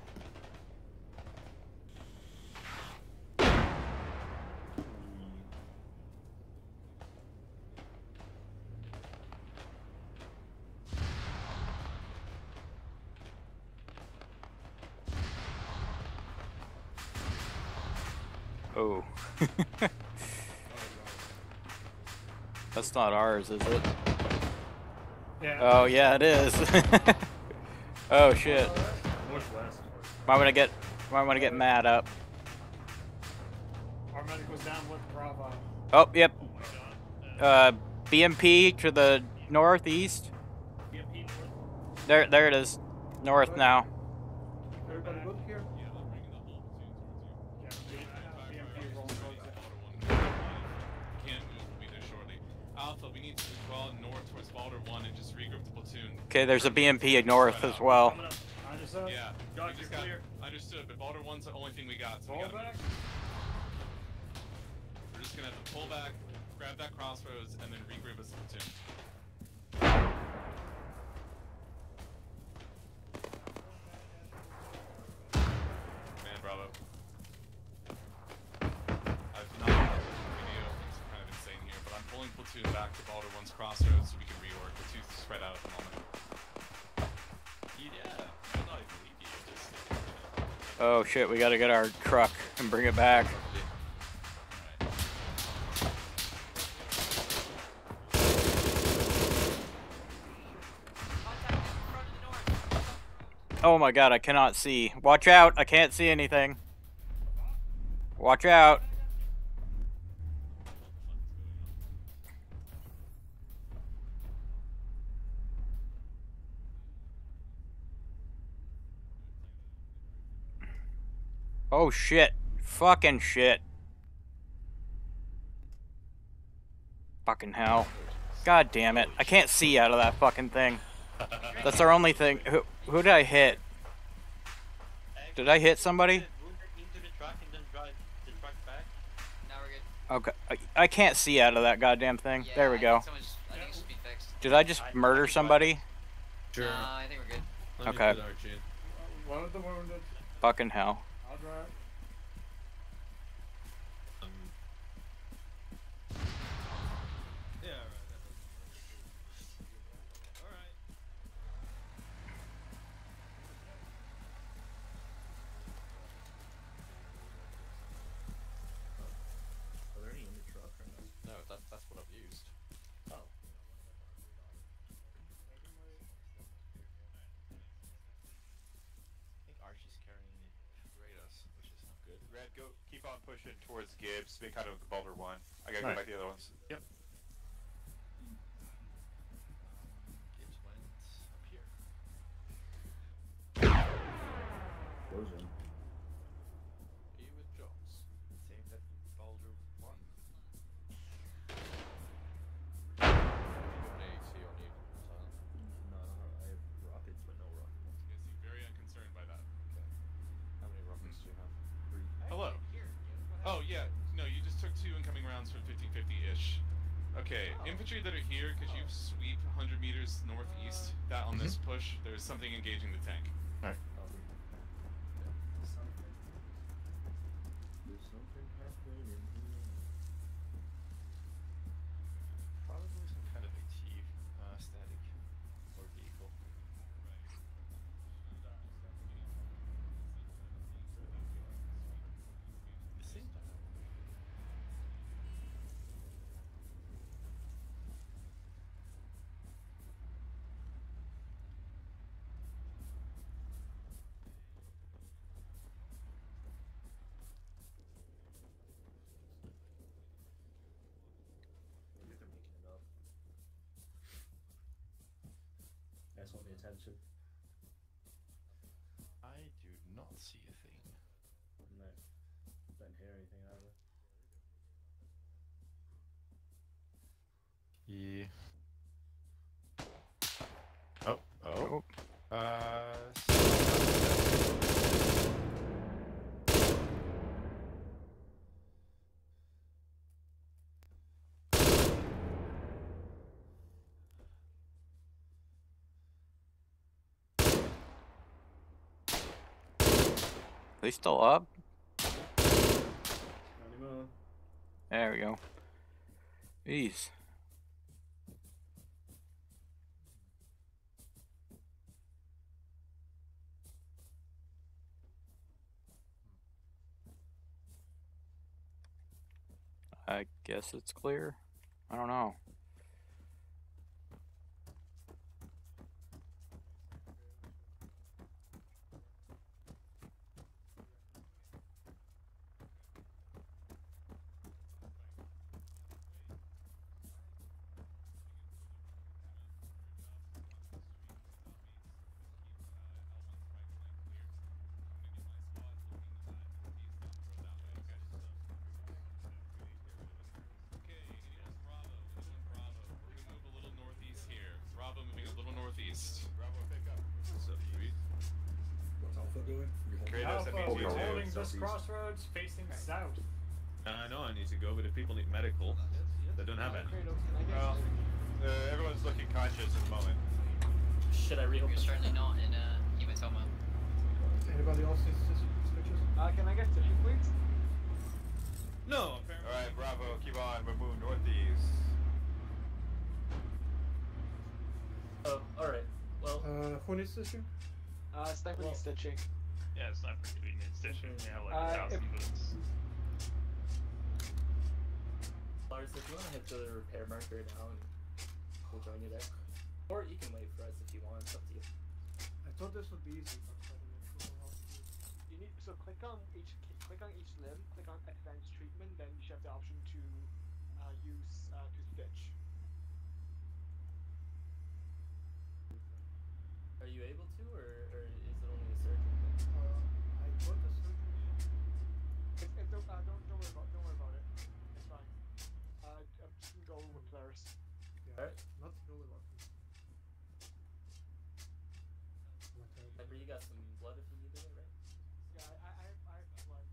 Oh. That's not ours, is it? Yeah. Oh, yeah, it is. Oh, shit. Northwest. Might wanna get Matt up. Our medic was down with Bravo. Oh, yep. BMP to the northeast. There it is. North now. Everybody good here? Alpha, we need to go out north towards Balder 1 and just regroup the platoon. Okay, there's a BMP north as well. Yeah, we just got understood, but Balder 1's the only thing we got. So we're just gonna have to pull back, grab that crossroads, and then regroup as a platoon. Man, bravo. I've not got the video, it's kind of insane here, but I'm pulling platoon back to Balder 1's crossroads so we can reorg. The two's spread out at the moment. Yeah, I'm not even leaving you, just... Oh shit, we gotta get our truck and bring it back. Oh my god, I cannot see. Watch out, I can't see anything. Watch out. Oh shit. Fucking shit. Fucking hell. God damn it. I can't see out of that fucking thing. That's our only thing. Who did I hit? Did I hit somebody? Okay. I can't see out of that goddamn thing. There we go. Did I just murder somebody? Sure. I think we're good. Okay. One of the wounded. Fucking hell. I'll drive. That's what I've used. Oh. I think Archie's carrying radars, which is not good. Red, go keep on pushing towards Gibbs. Make out of Balder 1. I gotta go Right. back to the other ones. Yep. Gibbs went up here. Frozen. Are you with Jones? Saying that Balder won. No, I have rockets, but no rocket launchers. You seem very unconcerned by that. Okay. How many rockets do you have? 3. Hello. Oh yeah, no, you just took 2 incoming rounds from 50-50-ish. Okay, infantry that are here, could you sweep 100 meters northeast? That on this push, there's something engaging the tank. Alright. There's something happening in here. Probably some kind of AT static or vehicle. You see? Maybe they're making it up. Guys want the attention? I do not see a thing. No. Don't hear anything either. Yeah. Oh. They still up? Not anymore. There we go. Jeez. I guess it's clear. I don't know. Kratos, that means Alpha, you we're too. holding this crossroads facing south. I know I need to go, but if people need medical, they don't have any. Well, everyone's looking conscious at the moment. Should I reopen? You're certainly not in hematoma. Anybody else needs stitches? Can I get stitches, please? No. Alright, Bravo, keep on. We're moving northeast. Oh, alright. Well. Who needs stitching? Sniper needs stitching. Yeah, sniper doing it stitching. Yeah, like 1,000 boots. Lars, if you want to head to the repair marker now, and we'll join you there. Or you can wait for us if you want. It's up to you. I thought this would be easy, but I don't know how to do it. You need click on each limb, click on advanced treatment, then you should have the option to use to stitch. Are you able to, or is it only a surgeon thing? I thought the surgeon. Don't worry about it. It's fine. I'm just gonna go with players. Yeah. Alright. Not really lucky. Remember, you got some blood if you needed it, right? Yeah, I have blood.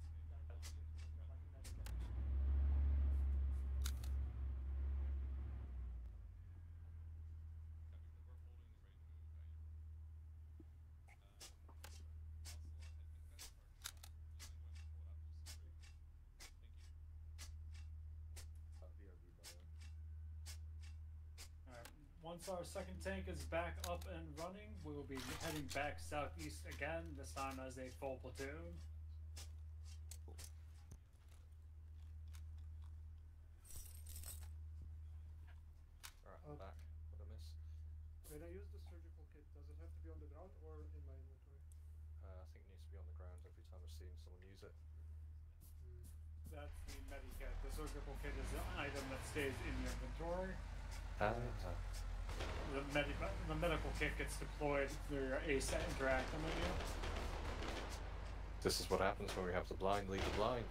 Once our second tank is back up and running, we will be heading back southeast again, this time as a full platoon. Alright, I'm back. What I miss? When I use the surgical kit, does it have to be on the ground or in my inventory? I think it needs to be on the ground every time I've seen someone use it. That's the medikit. The surgical kit is an item that stays in your inventory. The medical kit gets deployed through your ACE interactor menu. This is what happens when we have the blind lead the blind.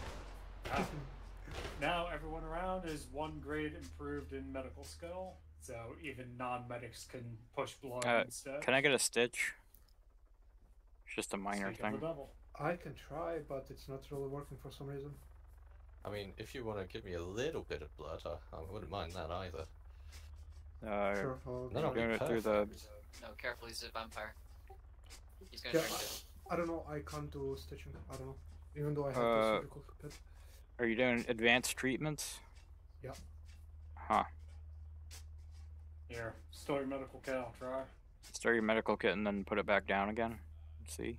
Now everyone around is 1 grade improved in medical skill, so even non-medics can push blood instead. Can I get a stitch? It's just a minor Speak of thing. the devil. I can try, but it's not really working for some reason. I mean, if you want to give me a little bit of blood, I wouldn't mind that either. Sure, I'm doing it through the. No, careful, he's a vampire. He's gonna Yeah, drink it. I don't know, I can't do stitching. I don't know. Even though I have the surgical kit. Are you doing advanced treatments? Yeah. Huh. Here, store your medical kit, I'll try. Start your medical kit and then put it back down again. Let's see.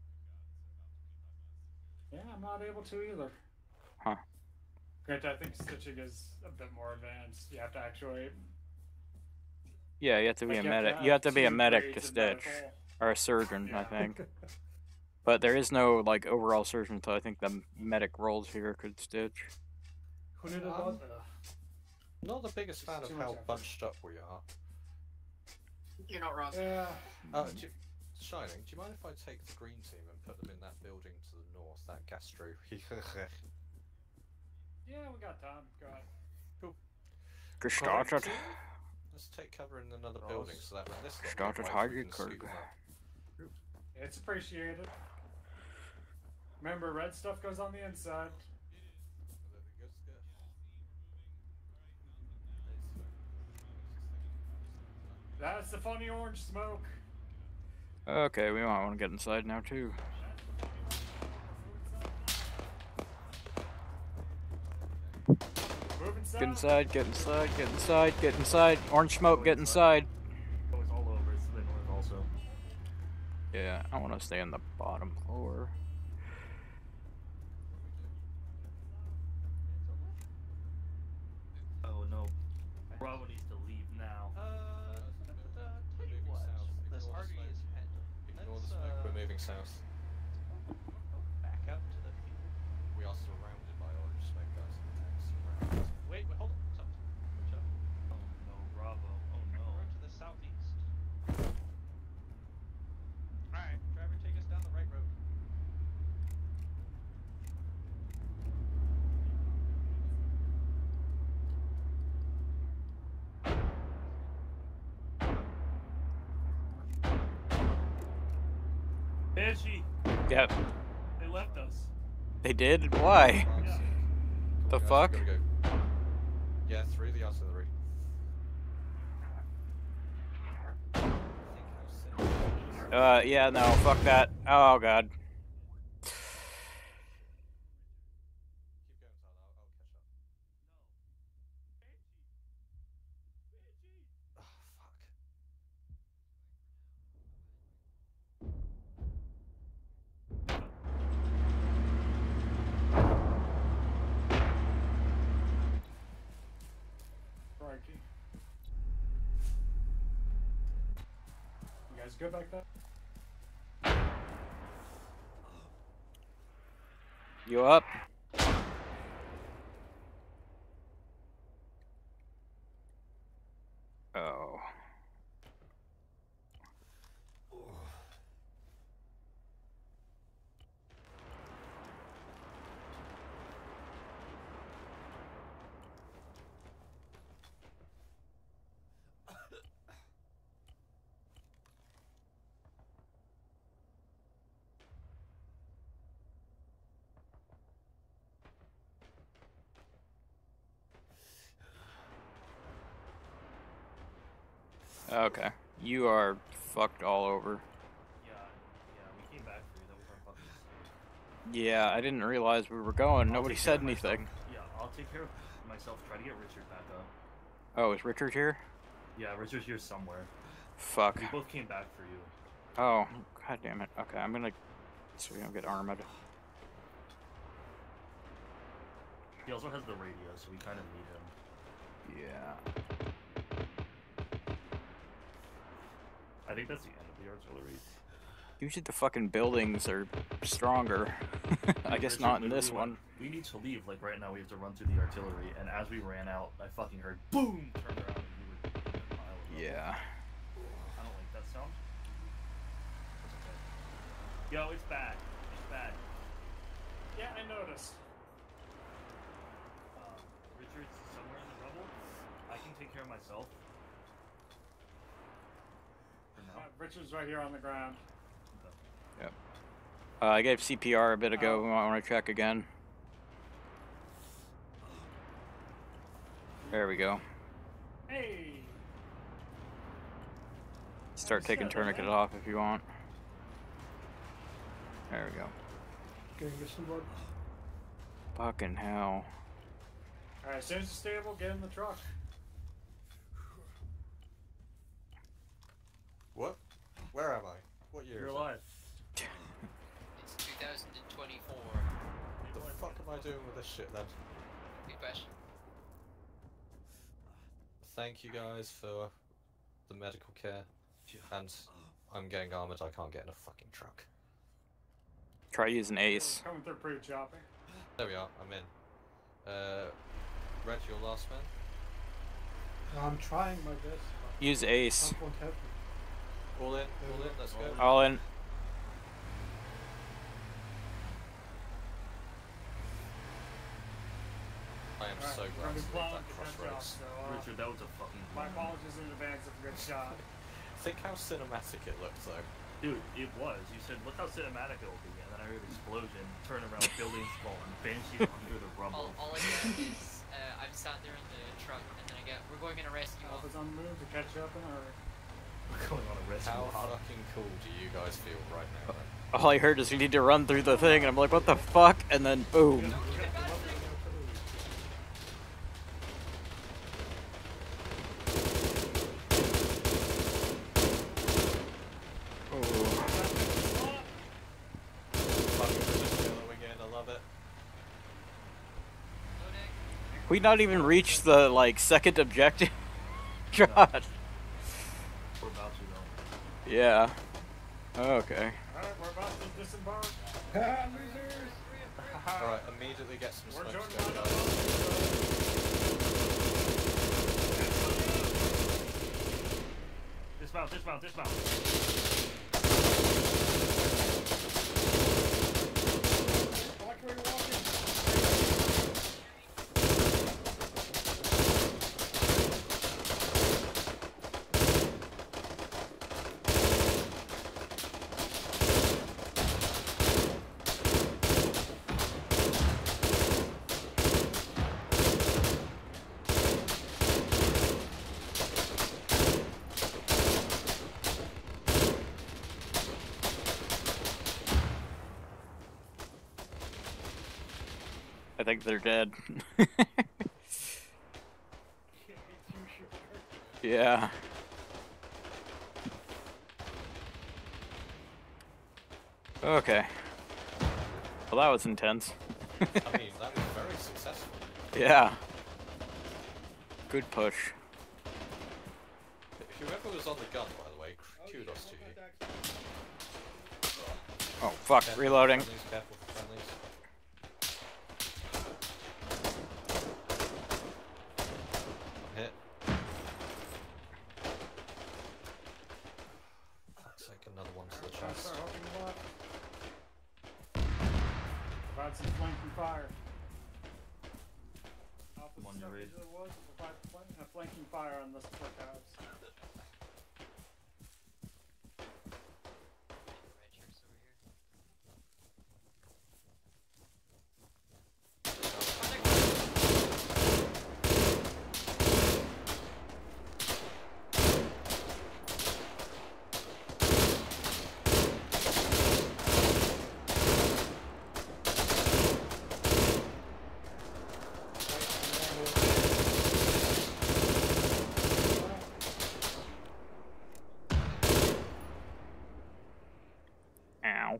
Yeah, I'm not able to either. Huh. Granted, I think stitching is a bit more advanced. You have to actually. Yeah, you have to be Like, a you have to medic. have You have to be a 2 medic to grades in stitch, medical. or a surgeon, I Yeah. think. But there is no like overall surgeon, so I think the medic roles here could stitch. Who did it on? Not the biggest fan of too how much effort. bunched up we are. You're not wrong. Yeah. Shining, do you mind if I take the green team and put them in that building to the north, that gastro? Yeah, we got time. Go ahead. Cool. Gestartet. Let's take cover in another building so that when this lot Started arrives, we can Heidelberg. scoop them up. It's appreciated. Remember, red stuff goes on the inside. That's the funny orange smoke. Okay, we might want to get inside now too. Get inside, get inside, get inside, get inside. Orange smoke, get inside. Oh, it's all over. It's to the north also. Yeah, I want to stay on the bottom floor. Oh no. Bravo needs to leave now. Tell you what, this party is Ignore the smoke, we're moving south. back up to the field. We are surrounded by orange smoke, guys. Surrounded. Wait, hold on. Stop. Shut up. Oh no, Bravo. Oh no. We're to the southeast. Alright, driver, take us down the right road. Banshee! Yep. They left us. They did? Why? Yeah. The fuck? Go. Yeah, through the artillery. Yeah, no, fuck that. Oh, God. Crikey. You guys good back there? You up? Oh. Okay. You are fucked all over. Yeah, we came back for you. That was our fucking mistake. Yeah, I didn't realize we were going. Nobody said anything. Yeah, I'll take care of myself. Try to get Richard back up. Oh, is Richard here? Yeah, Richard's here somewhere. Fuck. We both came back for you. Oh, god damn it. Okay, I'm gonna... So we don't get armored. He also has the radio, so we kind of need him. Yeah. I think that's the end of the artillery. Usually the fucking buildings are stronger. I guess not in this one. We need to leave, like right now we have to run through the artillery, and as we ran out, I fucking heard BOOM! Turned around and we were in a pile of Yeah. I don't like that sound. That's okay. Yo, it's bad. It's bad. Yeah, I noticed. Richard's somewhere in the rubble. I can take care of myself. Richard's right here on the ground. Yep. I gave CPR a bit ago. I want to check again. There we go. Hey! Start taking tourniquet off if you want. There we go. Can you get some blood? Fucking hell. Alright, as soon as it's stable, get in the truck. What? Where am I? What year? You're is alive. It's 2024. What the fuck am I doing with this shit then? Good question. Thank you guys for the medical care. And I'm getting armored, I can't get in a fucking truck. Try using Ace. Coming through pretty choppy. There we are, I'm in. Red, your last man? I'm trying my best. Use Ace. All in, let's go. All in. I am so glad to leave that crossroads. Richard, that was a fucking... My apologies in advance if a good shot. Think how cinematic it looked though. Dude, it was. You said, look how cinematic it will be, and then I heard explosion, turn around, building spawn, banshees under the rubble. All I get is, I'm sat there in the truck, and then I get, we're going on a rescue op. Alpha's on the move to catch up in a hurry. We're going on a rescue How op. fucking cool do you guys feel right now then? All I heard is you need to run through the thing, and I'm like, what the fuck? And then boom. We not even reached the like second objective. God. We're about to though. Yeah. Okay. Alright, we're about to disembark. Losers! Alright, immediately get some We're smokes joining going, on guys. Dismount. I think they're dead. Yeah. Okay. Well, that was intense. I mean, that was very successful. Yeah. Good push. Whoever was on the gun, by the way, kudos to you. Oh, fuck. Careful, Reloading. friendlies, careful, friendlies. Hit. Let's take another one to the chest. Provide some flanking fire. Come on, you're ready. Provide flanking fire on this house. Ow.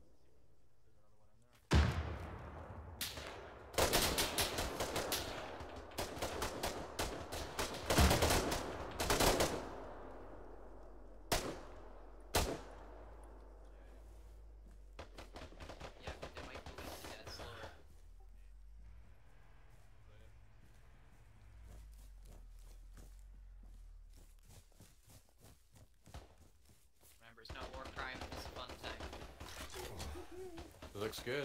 Remember, it's not war crime, it's a fun time. It looks good.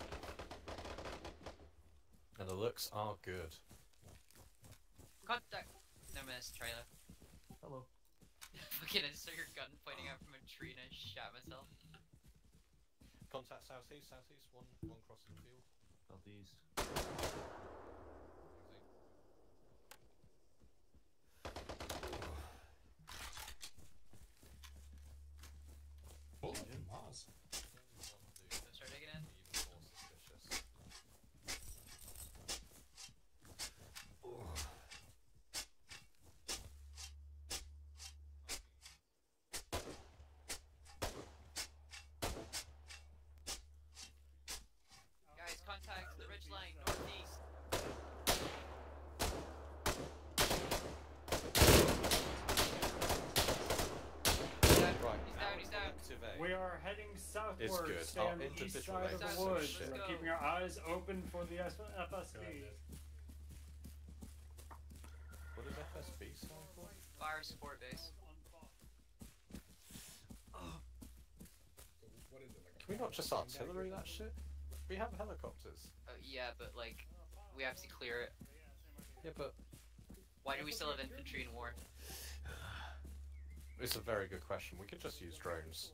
And the looks are good. Contact! No miss, trailer. Hello. Fucking, I just saw your gun pointing out from a tree and I shot myself. Contact southeast, southeast, one crossing the field. Southeast. Oh, Mars. Start digging in. Guys, contact the ridge line, northeast. He's down. We are heading southward. It's good. Stay on the east individual side of the exits and woods. shit. We're keeping our eyes open for the FSB. What does FSB stand for? Fire support base. Can we not just artillery that shit? We have helicopters. Yeah, but like, we have to clear it. Yeah, but Why do we still have infantry in war? It's a very good question. We could just use drones.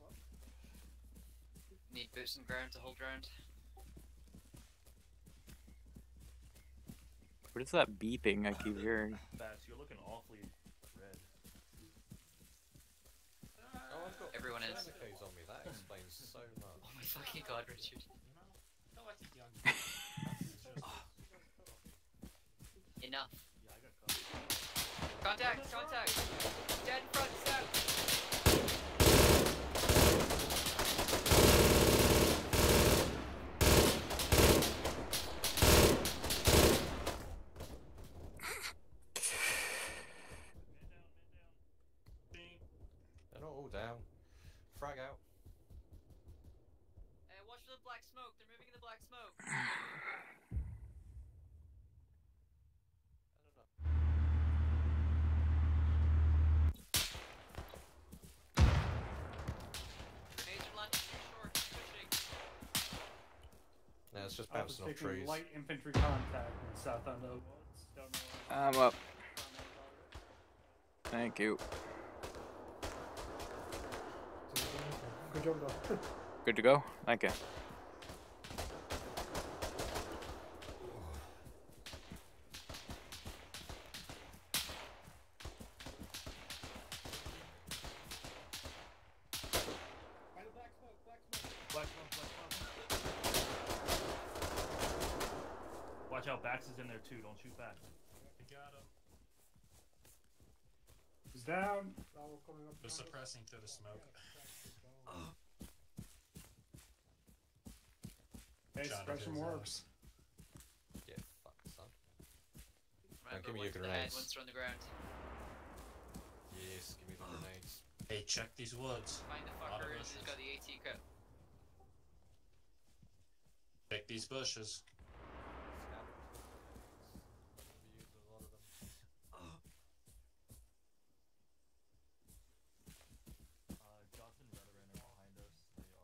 Need boots and ground to hold ground. What is that beeping I keep hearing? Bats, you're looking awfully red. Oh, I've got Everyone is. Haze on me. That explains so much. Oh my fucking god, Richard. Enough. Contact! Contact! Dead in front, south! They're not all down. Frag out. Watch for the black smoke. They're moving in the black smoke. Grenades are launching too short. Pushing. Yeah, it's just I was bouncing off taking trees. light infantry contact in the south end of the woods. Don't know I'm up. Thank you. Good job, though. Good to go? Thank you. Bax is in there too. Don't shoot back. I got him. He's down. They're suppressing through the smoke. Hey, suppression works. Yeah, fuck, son. Remember, Give me your one's in the head, grenades. one's on the ground. Yes, give me the grenades. Hey, check these woods. Find the Lot of fucker bushes. who's got the AT cup. Check these bushes. Johnson and Veteran are behind us. They are.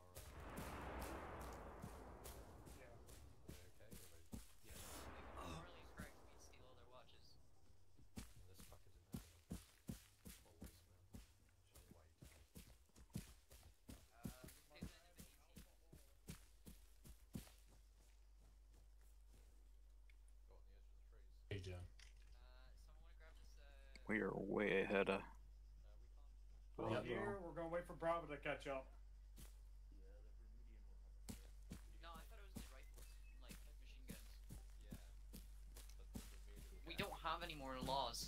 Morley's correct. We steal all their watches. This fucker's in there. Always, man. Hey, John. We are way ahead of. We're here. We're gonna wait for Bravo to catch up. No, I thought it was the rifles, like machine guns. We don't have any more laws.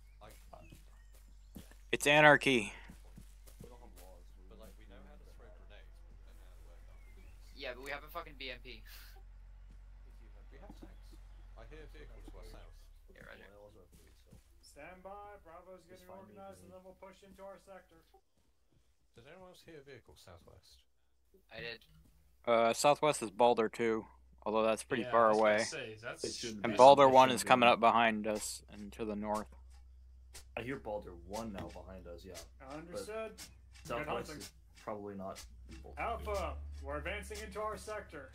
It's anarchy. But like, we know how to throw grenades, but we don't know how to work on these. Yeah, but we have a fucking BMP. We have tanks. I hear vehicles to our south. Yeah, Roger. Stand by. Bravo's getting organized, and then we'll push into our sector. Did anyone else hear vehicles southwest? I did. Southwest is Balder 2, although that's pretty Yeah, far I was gonna away. say, that's- And Balder 1 is coming up behind us and to the north. I hear Balder 1 now behind us, yeah. Understood. But Good Southwest hunting. is probably not. Alpha, we're advancing into our sector.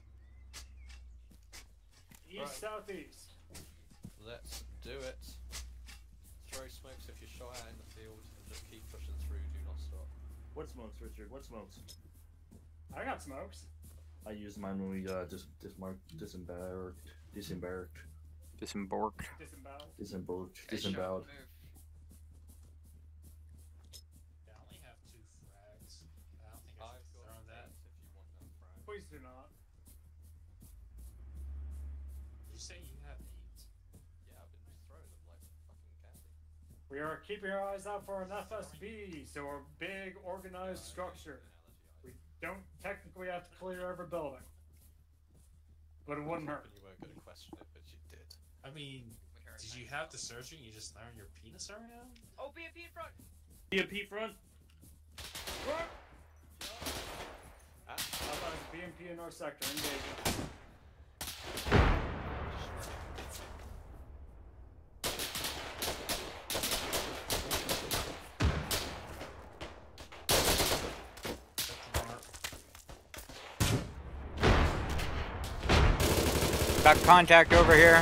East, southeast. Let's do it. Throw smokes if you're shot at in the field and just keep pushing through, do not stop. What smokes, Richard? What smokes? I got smokes. I used mine when we disembarked. Disembarked. Disemboweled. Disemboweled. Yeah, I only have 2 frags. I don't think I should throw that. Please do not. Did you say you have 8? Yeah, I've been throwing them like fucking candy. We are keeping our eyes out for an FSB, so a big organized structure. We don't technically have to clear every building, but it wouldn't hurt. You weren't going to question it, but you did. I mean, did you have the surgery and you just throwing your penis around? Oh, BMP in front! BMP front! How about a BMP in our sector? Engaging. Got contact over here.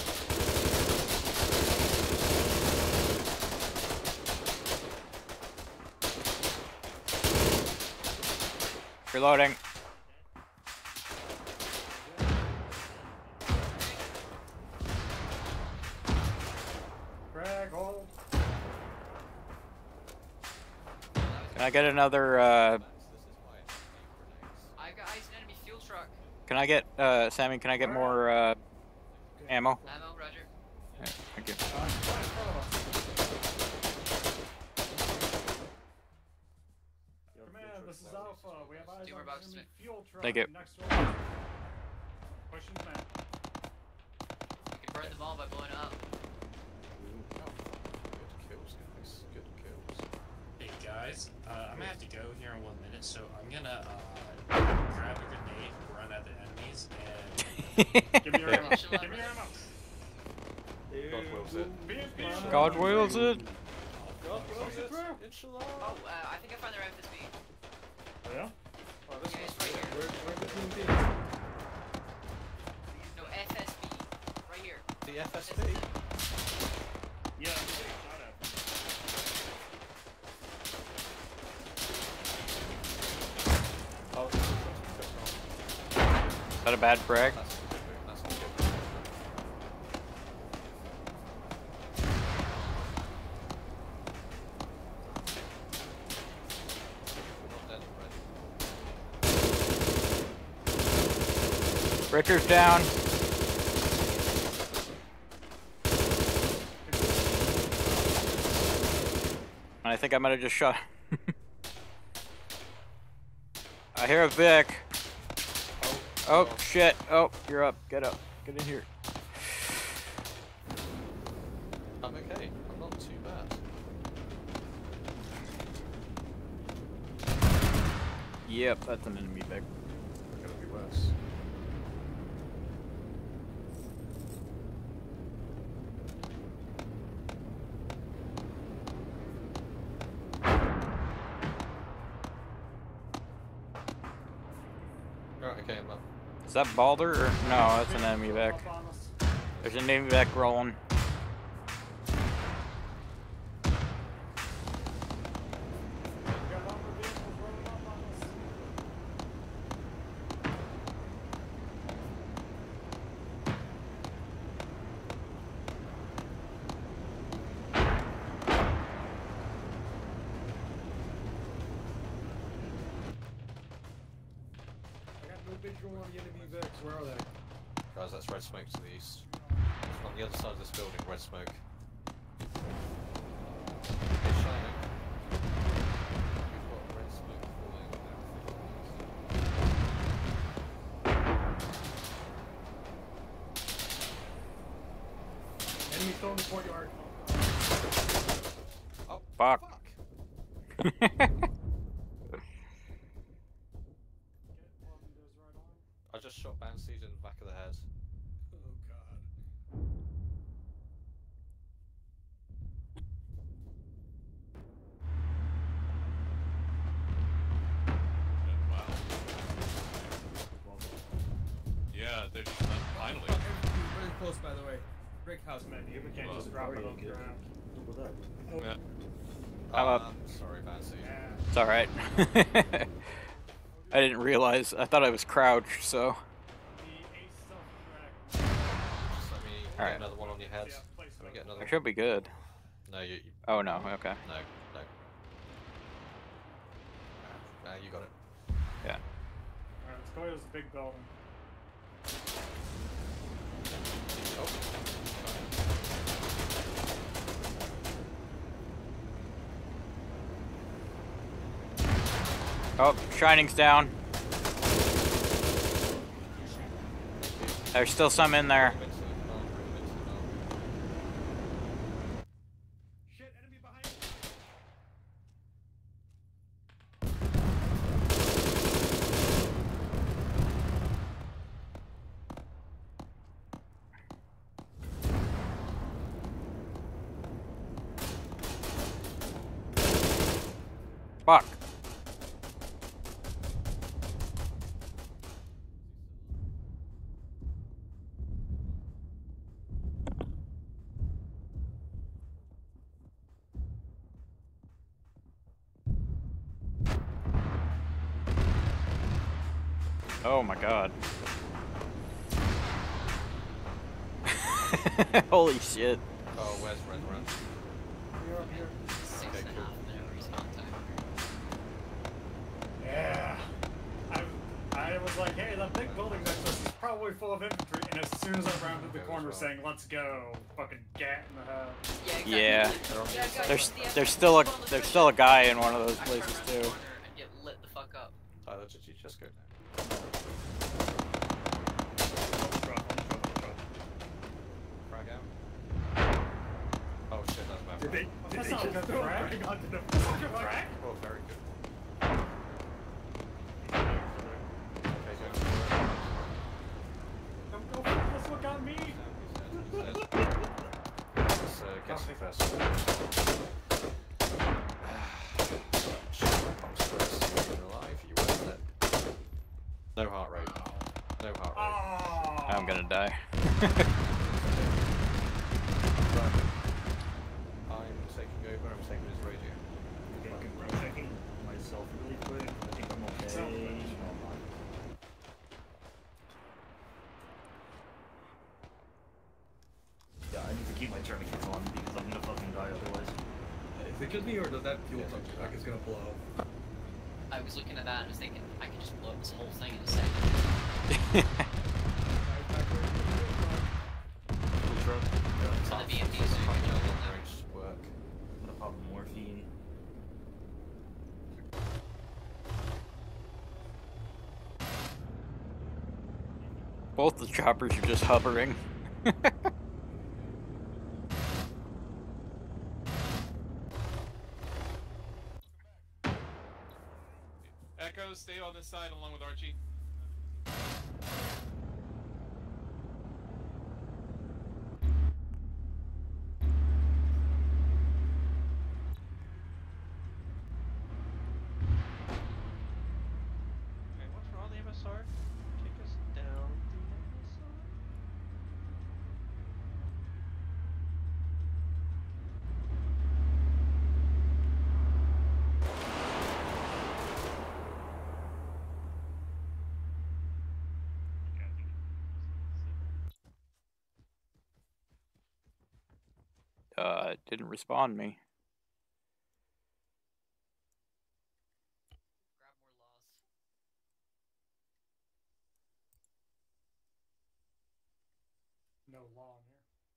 Reloading. Frag, hold. Can I get another, I got eyes an enemy fuel truck. can I get, Sammy, can I get more, ammo? Ammo, Roger. Yeah, thank you. Command, this is Alpha. We have eyes on the enemy fuel truck Thank you. next to us. Pushing them out. You can burn them all by blowing it up. Good kills, guys. Good kills. Hey guys, I'm gonna have to go here in 1 minute, so I'm gonna grab a grenade, run at the enemies, and Give me your ammo. Give me your ammo. God wills it. God wills it. God wills it. Inshallah. Oh, I think I found their FSB. Oh, yeah? Oh, this one's right here. No, FSB. Right here. The FSB? Yeah, I'm getting shot at. Oh, Is that a bad frag? that's good. Ricker's down. I think I might have just shot. I hear a Vic. Oh shit! Oh, you're up. Get up. Get in here. I'm okay. I'm not too bad. Yep, that's an enemy Vic. Gonna be worse. Right, okay, I'm up. Is that Balder or no? That's an enemy Vic. There's an enemy Vic rolling. Where are they? Guys, that's red smoke to the east. On the other side of this building, red smoke. It's shining. We've got red smoke falling. Enemy still in the courtyard. Oh, fuck. I just shot Bouncy in the back of the head. Oh god. Yeah, they're just finally. Really close, by the way. Brick house, man. You can't just drop it on the ground. Yeah. I'm up. Sorry, Bouncy. It's alright. I didn't realize. I thought I was crouched, so. Just let me get Alright. another one on your head. Let me get another I should be good. No, you. Oh no, okay. No, no. You got it. Yeah. Alright, let's go to this big building. Oh, Shining's down. There's still some in there. Fuck. Oh my god. Holy shit. Oh, where's Red Run? Okay, cool. Yeah. I was like, hey, that big building next to us is probably full of infantry, and as soon as I rounded the corner saying, let's go, fucking gat in the head. Yeah. There's still a guy in one of those places too. And get lit the fuck up. Tyler, did you just go now? Frag out. Oh shit, that's bad. Did they just frag onto the frag? Oh, very good. Don't go for this, what got me? Let's get some first. I'm stressed. You're alive, you weren't it. No heart rate. No heart rate. I'm gonna die. I'm taking over, I'm taking his radio. I'm checking myself really quick. I think I'm okay. Yeah, I need to keep my tourniquets on because I'm gonna fucking die otherwise. Is it just me or does that fuel truck is gonna blow? I was looking at that and was thinking, I could just blow up this whole thing in a second. Full truck. So the BMP is doing a good job on that. Work. I'm gonna pop morphine. Both the choppers are just hovering. Echo, stay on this side along with Archie. Okay, what's wrong with the MSR? Take us down the MSR. Didn't respond me. No law in here.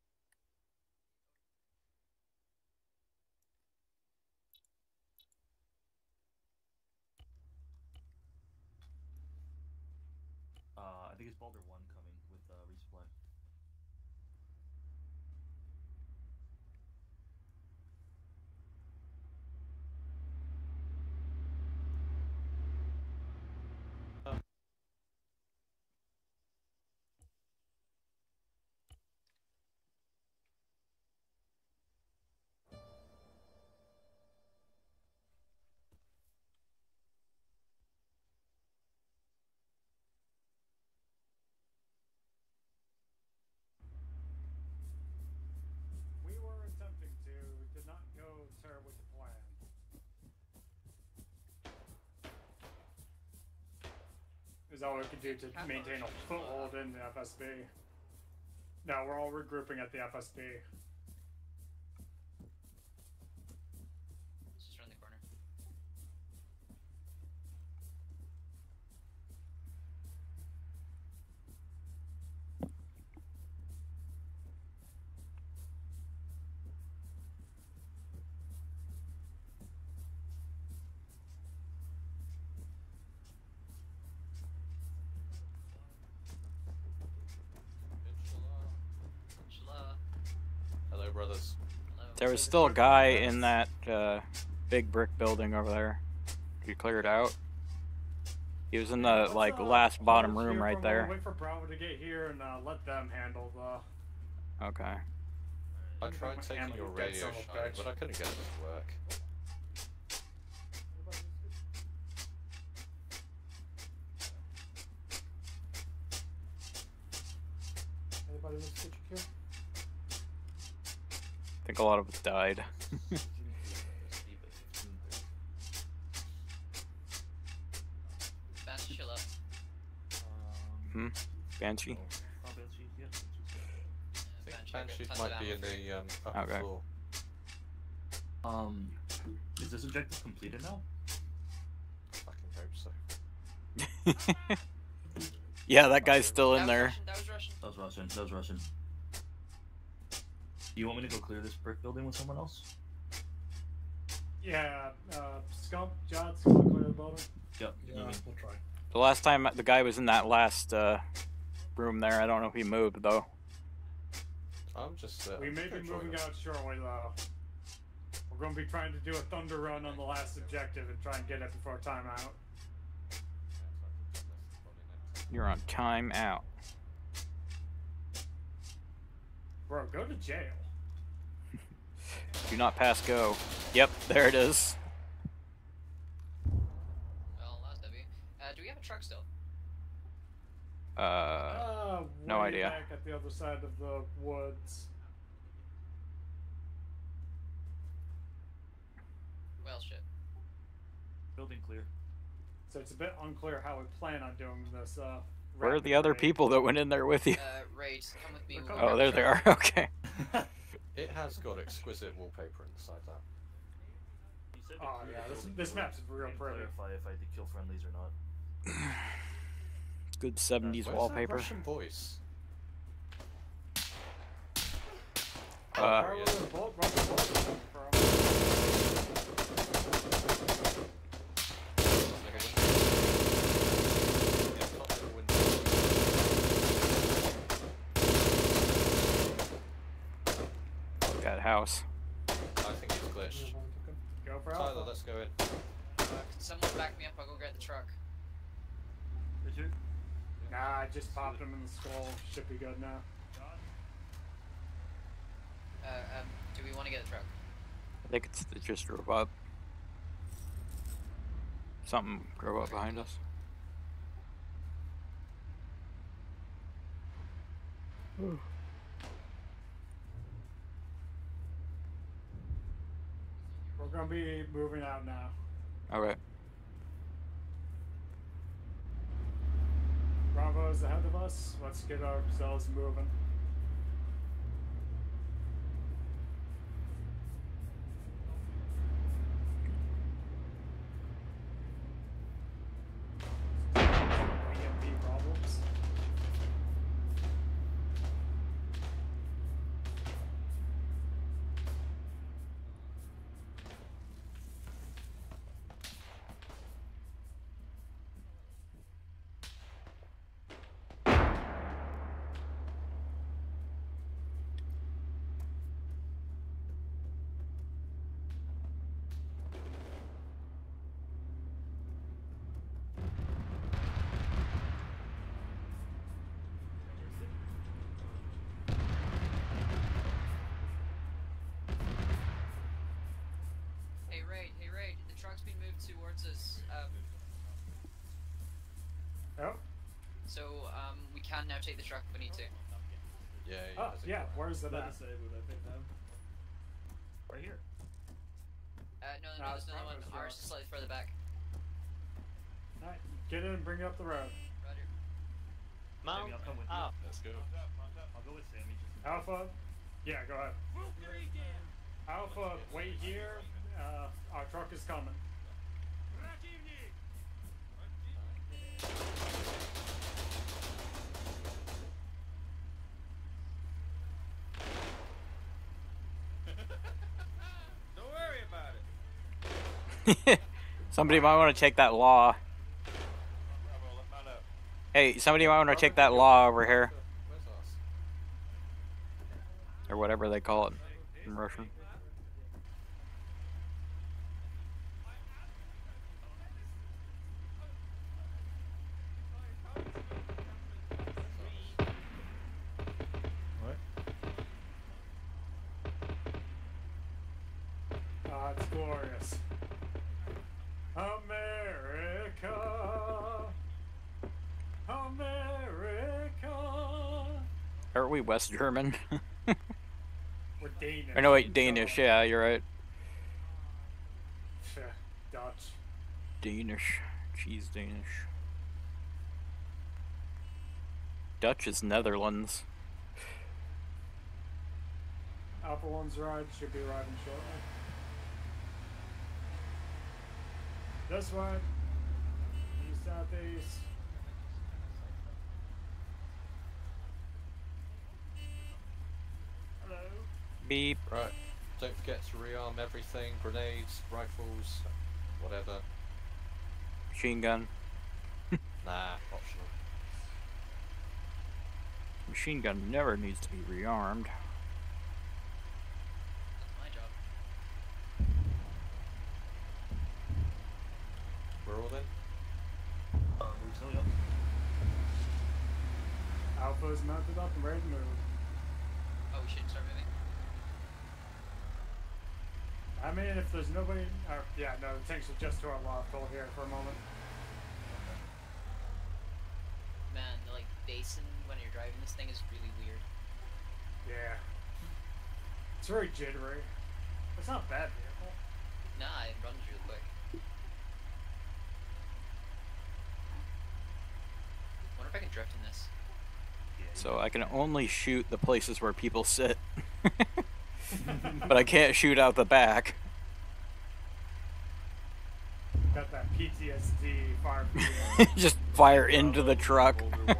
I think it's Boulder 1 coming with resupply. We were attempting to, did not go terribly to plan. Is all we could do to maintain a foothold in the FSB. No, we're all regrouping at the FSB. Let's just turn the corner. Hello, brothers. There was still a guy in that big brick building over there. Did you clear it out? He was in the last bottom room right there. Wait for Bravo to get here and let them handle the. Okay. I tried taking your radio shine, but I couldn't get it to work. Anybody with switch here? I think a lot of us died. Banshee, chill out. Banshee? Oh, Banshee, yeah. I think Banshee might be in the upper Okay. floor. Is this objective completed now? Fucking hope so. Yeah, that guy's still in there. That was Russian. That was Russian. Do you want me to go clear this brick building with someone else? Yeah, Scump, Jods, you want to clear the building? Yep. Yeah, we'll try. The last time the guy was in that last room there, I don't know if he moved though. I'm just. We may be moving out shortly though. We're going to be trying to do a thunder run on the last objective and try and get it before timeout. You're on time out. Bro, go to jail. Do not pass go. Yep, there it is. Well, that was heavy. Do we have a truck still? No way idea. Back at the other side of the woods. Well, shit. Building clear. So it's a bit unclear how we plan on doing this. Where are the other people that went in there with you? Right, come with me. Oh, there they are. Okay. It has got exquisite wallpaper inside that. Oh yeah, this map's real pretty. Clarify if I did kill friendlies or not. Good 70s Where's wallpaper. That Russian voice. house. I think it's glitched. Go for Tyler, Alpha. let's go in. Can someone back me up? I'll go grab the truck. Did you? Nah, I just popped him in the skull. Should be good now. Do we want to get the truck? I think it just drove up. Something drove up behind us. We're gonna be moving out now. Okay. Bravo is ahead of us. Let's get ourselves moving. EMP problems. Hey Ray, the truck's been moved towards us. Oh. So, we can now take the truck if we need to. Yeah, Oh, yeah, where's the map? Right here. No, Nah, there's another one. Bravo's Ours is slightly further back. Alright, get in and bring up the road. Roger. Sammy, I'll come with you. Let's go. I'll go with Sammy. Just Alpha, yeah, go ahead. Alpha, wait here. Our truck is coming. Don't worry about it. Somebody might want to check that law. Hey, somebody might want to check that law over here. Or whatever they call it in Russian. It's glorious. America. America. Aren't we West German? We're Danish. Or no, wait, Danish. Yeah, you're right. Dutch. Danish. Cheese Danish. Dutch is Netherlands. Alpha 1's ride should be arriving shortly. This way. East, southeast. Hello. Beep. Right. Don't forget to rearm everything. Grenades, rifles, whatever. Machine gun. Nah, optional. Machine gun never needs to be rearmed. That's my job. We're all in? we're still up. Alpha is mounted up and ready to move. Oh, we should start moving. I mean, if there's nobody... yeah, no, the tanks are just to our left. Hold here for a moment. Man, the basin when you're driving this thing is really weird. Yeah. It's very jittery. It's not a bad vehicle. Nah, it runs really quick. Wonder if I can drift in this. So I can only shoot the places where people sit. But I can't shoot out the back. Got that PTSD fire. Just fire into the truck.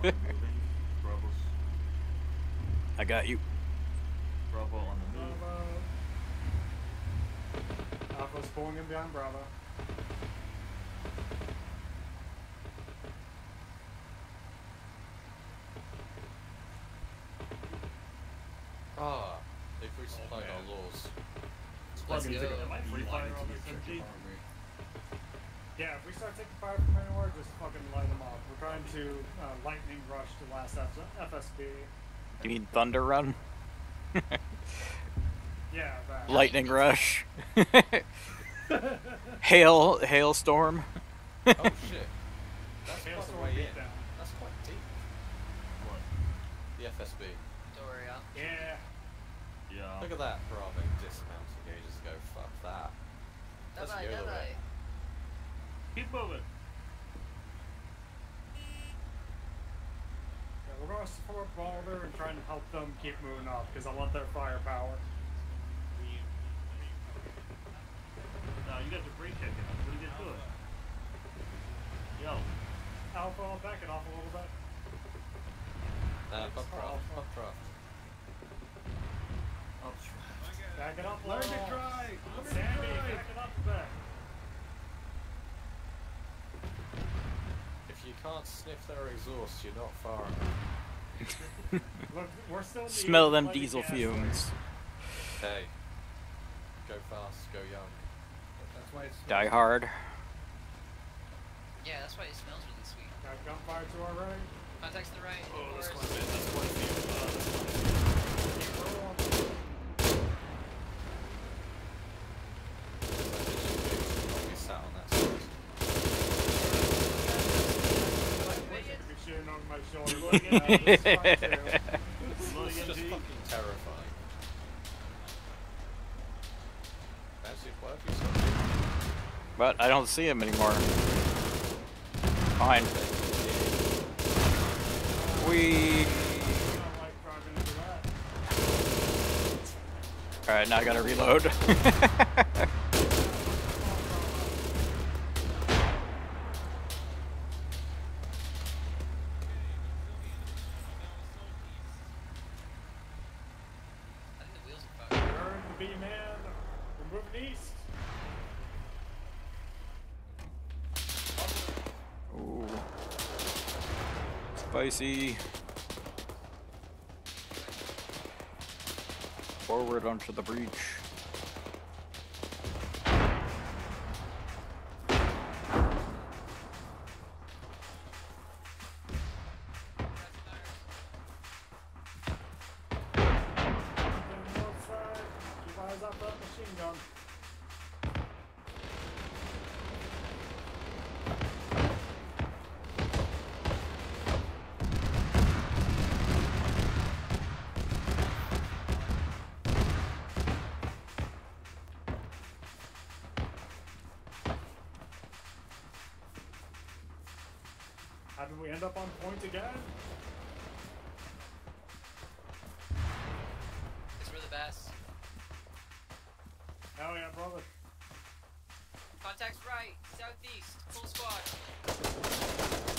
I got you. Bravo on the move. Bravo. Alpha's pulling him behind Bravo. Ah, they've resupplied our laws. Let's go. Am I free fire on this MG? Yeah, if we start taking fire from anywhere, just fucking light them up. We're trying to lightning rush the last FSB. You mean Thunder Run? Yeah, that. Lightning Rush. Hailstorm. Oh shit. That's quite a Hailstorm way in. beatdown. That's quite deep. What? The FSB. Doria. Yeah. Yeah. Look at that Bravo dismounting ages ago. Fuck that. Let's Bye-bye, go bye-bye. away. Keep moving. Yeah, we're going to support Balder and trying to help them keep moving up because I want their firepower. No, you got the brake kicking. What are you gonna do? Yo. Alpha, I'll back it off a little bit. Updraft. Back it up a Learn little. to drive. Learn to Sandy, drive. back it up a bit. If you can't sniff their exhaust, you're not far enough. Look, we're still in the Smell them bloody diesel gas fumes. Hey. Go fast, go young. That's why it's Die Hard. Yeah, that's why it smells really sweet. Got gunfire to our right. Contacts to the right. Oh, that's doors. quite a bit. That's quite a few. We sat on that side. Be shooting on my shoulder. It's just fucking terrifying. Fancy a quite a few stuff. But I don't see him anymore. Fine. Alright, now I gotta reload. Turn the B-man. We're moving east. Ooh. Spicy. Forward onto the breach. North side. Keep eyes up that machine gun. How did we end up on point again? Because we're the best. Hell yeah, brother. Contacts right. Southeast. Full squad.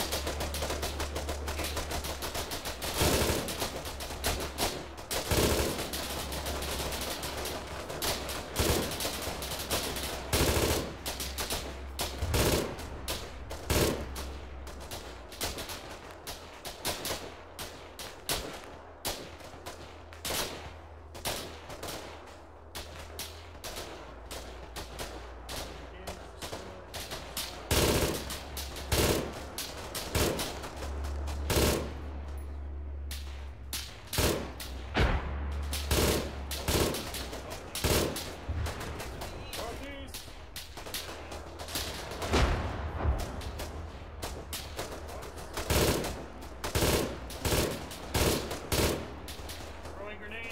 Throwing grenade.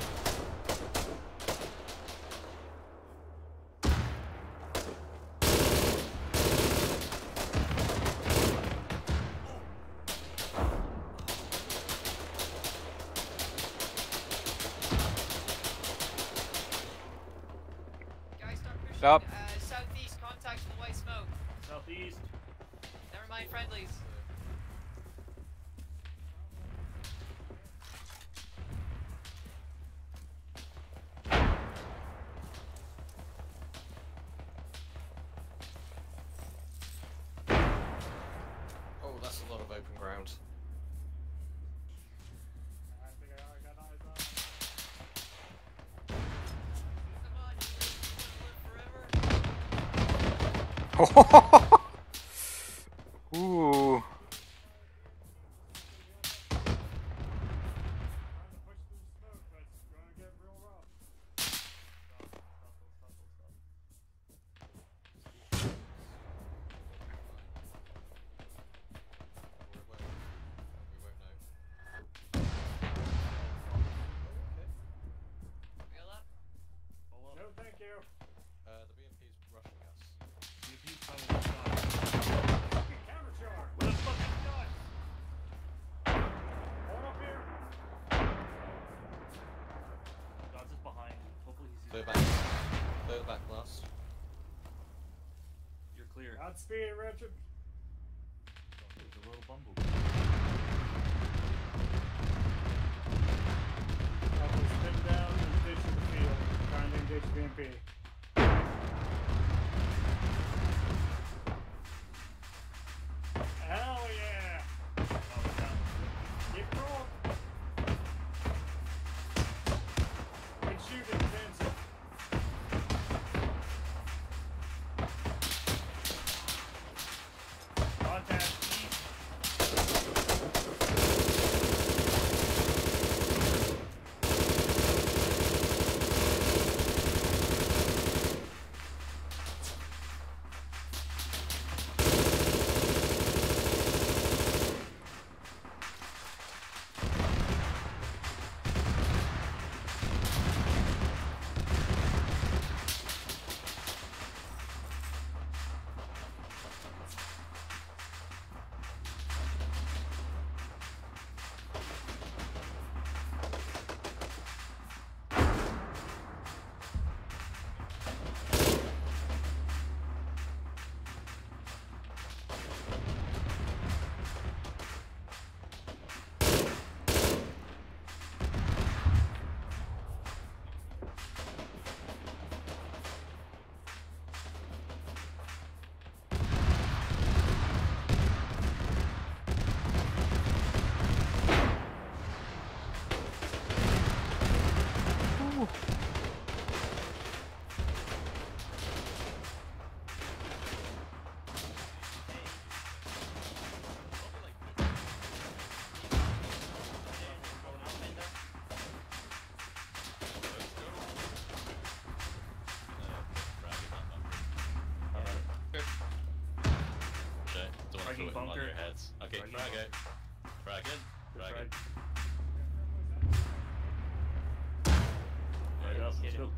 Guys, start pushing. Stop. Southeast. Contacts for the white smoke. Southeast. Never mind friendlies. Oh, that's a lot of open ground. I think I got eyes on. Ooh. No, thank you. The BMP's rushing us. BMP's coming to shot. Fucking countercharge. Where the fuck is he going? Hold up here. God's is behind. Hopefully he sees Clear it. back. Clear the back last. You're clear. Godspeed, Richard. There's a little bumblebee. I'll spin down and ditch in the field. Trying to engage BMP. Hell yeah! Keep going. Good shooting, Vincent. Contact. Fragging bunker. On your heads. Okay, frag it. Frag it. Frag it. Right up. Let's go.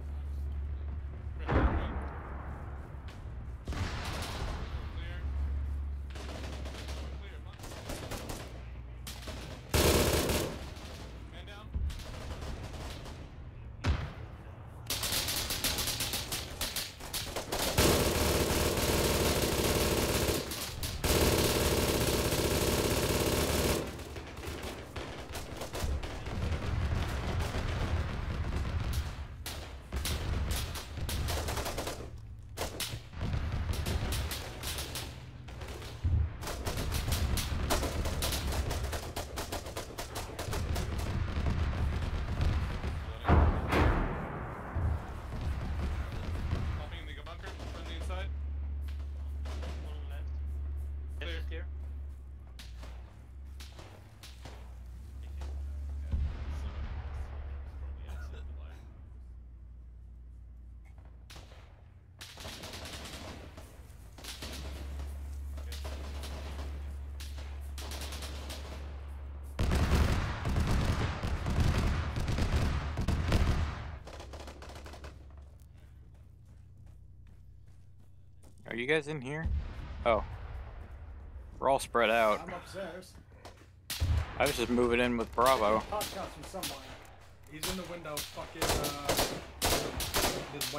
Are you guys in here? Oh. We're all spread out. I'm upstairs. I was just moving in with Bravo. Pot shots from somewhere. He's in the window, fucking, this white.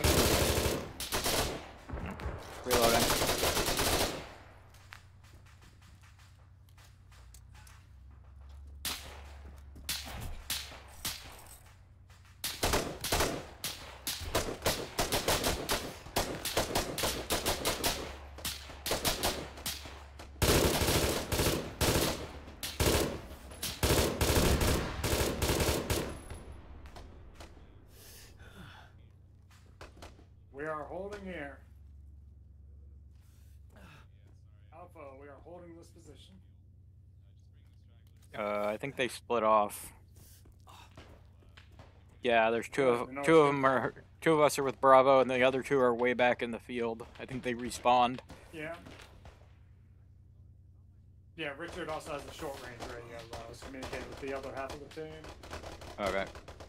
Reloading. We are holding here. Alpha, we are holding this position. I think they split off. Yeah, there's two of us are with Bravo, and the other two are way back in the field. I think they respawned. Yeah. Yeah, Richard also has a short range radio. I was communicating with the other half of the team. Okay.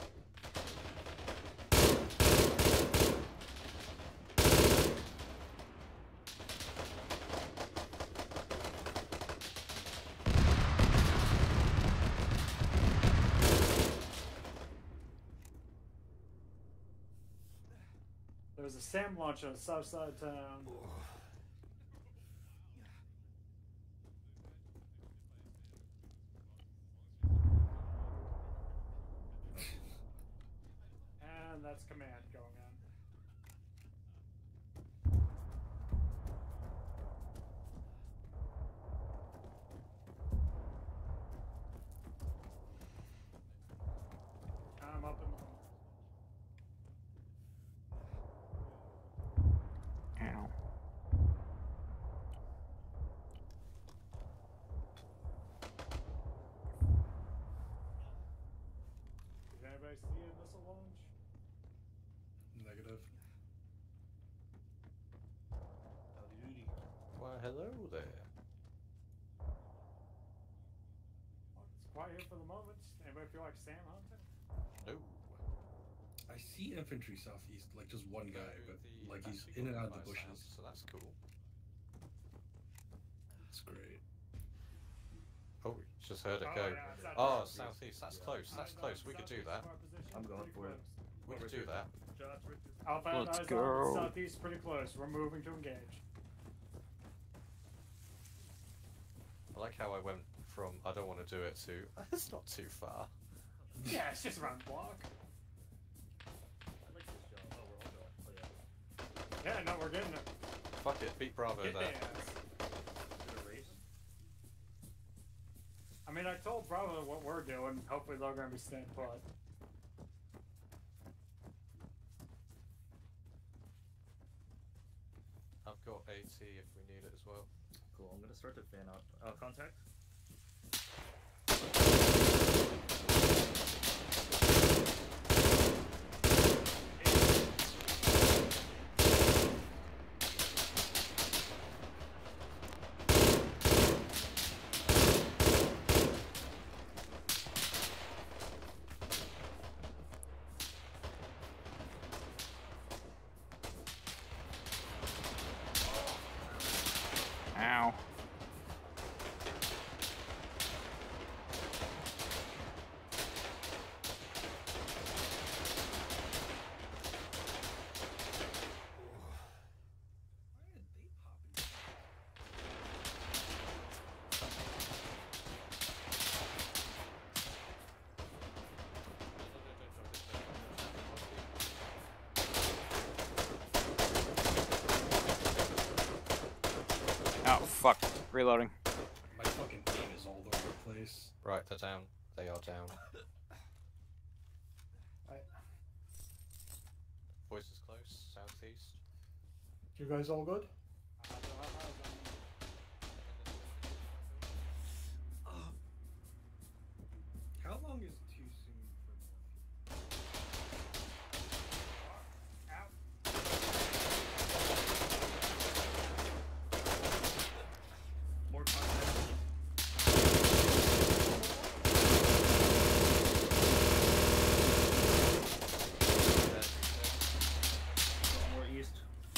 There's a SAM launch on the south side of town. And that's command going on. I'm up in the... Ow. Did anybody see a missile launch? Negative. Well, hello there. It's quiet here for the moment. Anybody feel like Sam hunting? No. I see infantry southeast, like just one guy, but like he's in and out of the bushes. So that's cool. That's great. Oh, we just heard it Oh, go. yeah, Oh, southeast. That's close. That's close. We could do that. I'm going for it. We could do that. Alpha and Let's eyes go. on the southeast, pretty close. We're moving to engage. I like how I went from I don't want to do it to it's not too far. Yeah, it's just around the block. Yeah, no, we're getting it. Fuck it, beat Bravo Get there. their ass. I mean, I told Bravo what we're doing. Hopefully they're going to be staying put. I've got AT if we need it as well. Cool, I'm gonna start to fan out. Contact. Ow. Oh, fuck. Reloading. My fucking aim is all over the place. Right, they're down. They are down. Voice is close, southeast. You guys all good? How long is too soon for More contact. More east.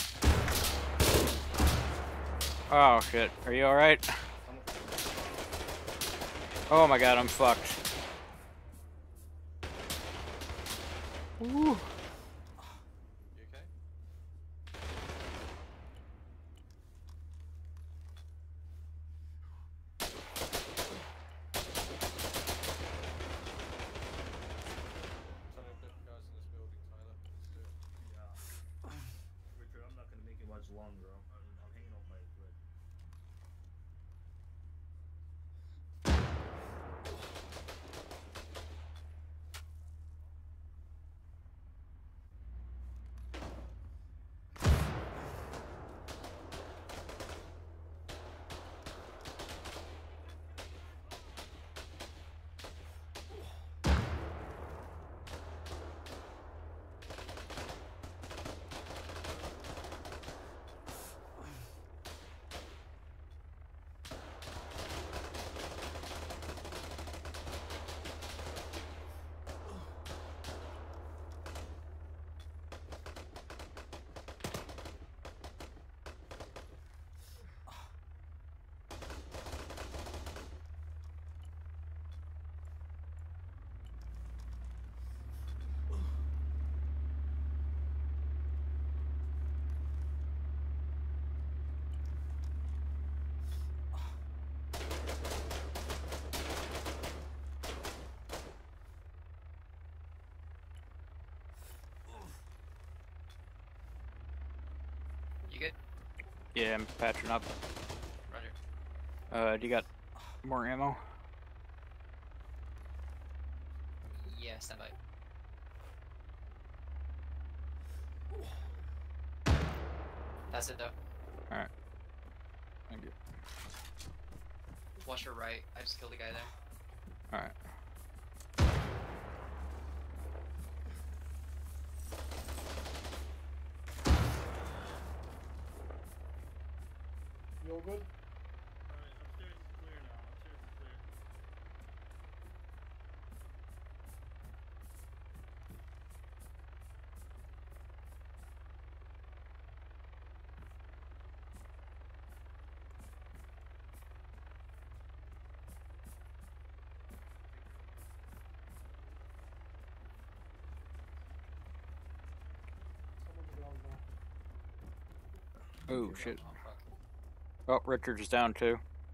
Oh shit. Are you alright? Oh my god, I'm fucked. Ooh. You okay? Richard, I'm not gonna make it much longer. I'm hanging on by a thread. Yeah, I'm patching up. Roger. Do you got more ammo? Yeah, stand by. That's it though. Alright. Thank you. Watch your right. I just killed a guy there. Alright. You all good? Upstairs is clear now. Upstairs is clear. Oh shit. Oh, Richard's down too.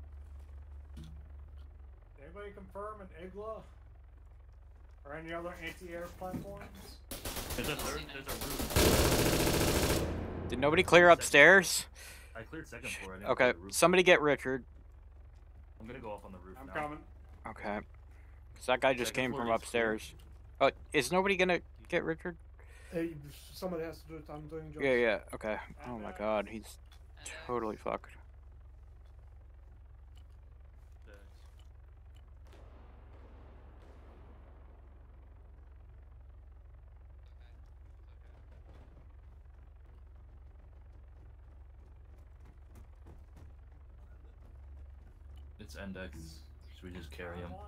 Anybody confirm an Igla? Or any other anti-air platforms? There's a roof. Did nobody clear upstairs? I cleared second floor. I didn't Okay, clear the roof. somebody get Richard. I'm gonna go up on the roof I'm now. coming. Okay. Cause that guy just Second came floor from is clear. upstairs. Oh, is nobody gonna get Richard? Hey, somebody has to do it. I'm doing jobs. Yeah, yeah, okay. Oh my god, he's totally fucked. It's Index. Should we just carry him?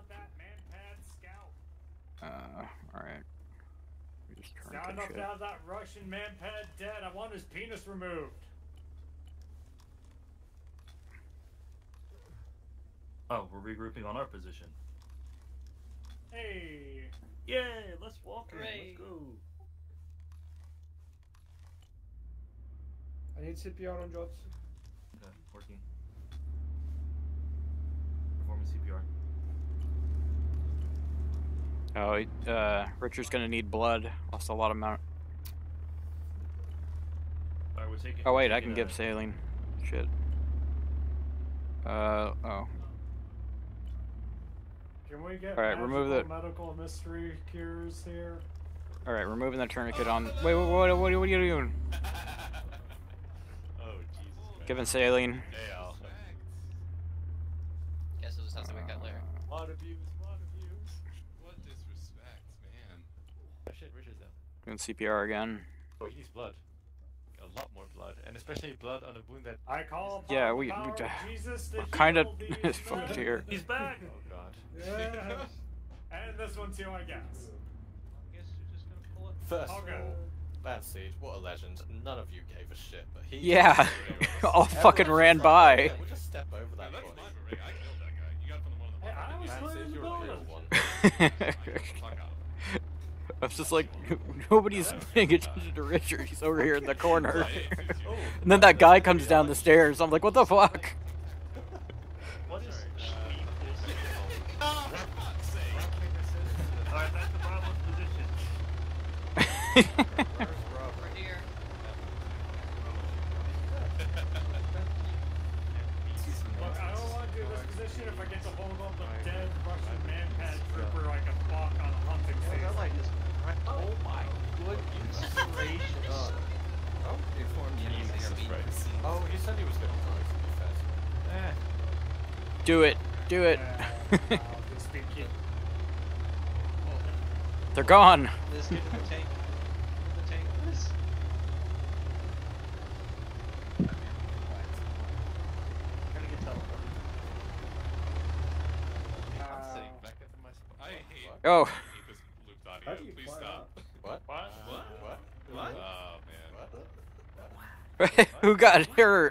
Alright. We just trying Not to enough shit. to have that Russian man-pad dead. I want his penis removed. Oh, we're regrouping on our position. Hey. Yay! Let's walk in. Hooray. Let's go. I need CPR on Jots. Okay, working. Performing CPR. Oh, Richard's gonna need blood. Lost a lot of amount. Alright, we're taking. Oh wait, we're I can taking give a- saline. Shit. Oh. Can we get Alright, remove magical the- medical mystery cures here? Alright, removing the tourniquet on. Wait, what are you doing? Oh, Jesus. Giving saline. Hey, Al. Guess we'll just have to wake up later. Lot of views, lot of views. What disrespect, man. Oh shit, Richard's down. Doing CPR again. Oh, he needs blood. A lot more blood, and especially blood on a wound that. I call upon Yeah, the we power of Jesus to we're kind of heal these fucked men. here. He's back. Oh god. Yeah. And this one too, I guess. I guess you're just gonna pull it. First Okay. of all, Bad Siege, what a legend. None of you gave a shit, but he. Yeah, all fucking Everyone ran just by. yeah, we'll just step over that That's body. my beret. I killed that guy. You got it from the one on the Hey, bottom. I was Bad clear in Siege, the you're a real building. one. Fuck off. I was just like, nobody's paying attention to Richard. He's over here in the corner. And then that guy comes down the stairs. I'm like, what the fuck? What is? Alright, back to Bravo's position. Right here. Look, I don't want to do this position if I get to hold on the dead Russian man-pad trooper like a buck on a hunting season. Oh my goodness gracious. Oh, oh, he said he was going to die, to be fair. Do it. Do it. I'll just be kidding. They're gone. Let's get in the tank. Get in the tank, please. Gotta get teleported. I'm sitting back up in my spot. I hate. Oh. I hate this looped How audio. do you Please climb stop. up? What? What? What? What? Oh man. Who got hurt?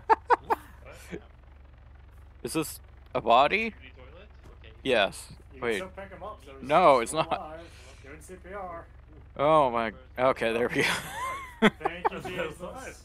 Is this a body? Yes. You Wait. can still pick him up, so he's No, it's still not. alive. Doing CPR. Oh my. Okay, there we go. Thank you, Jesus.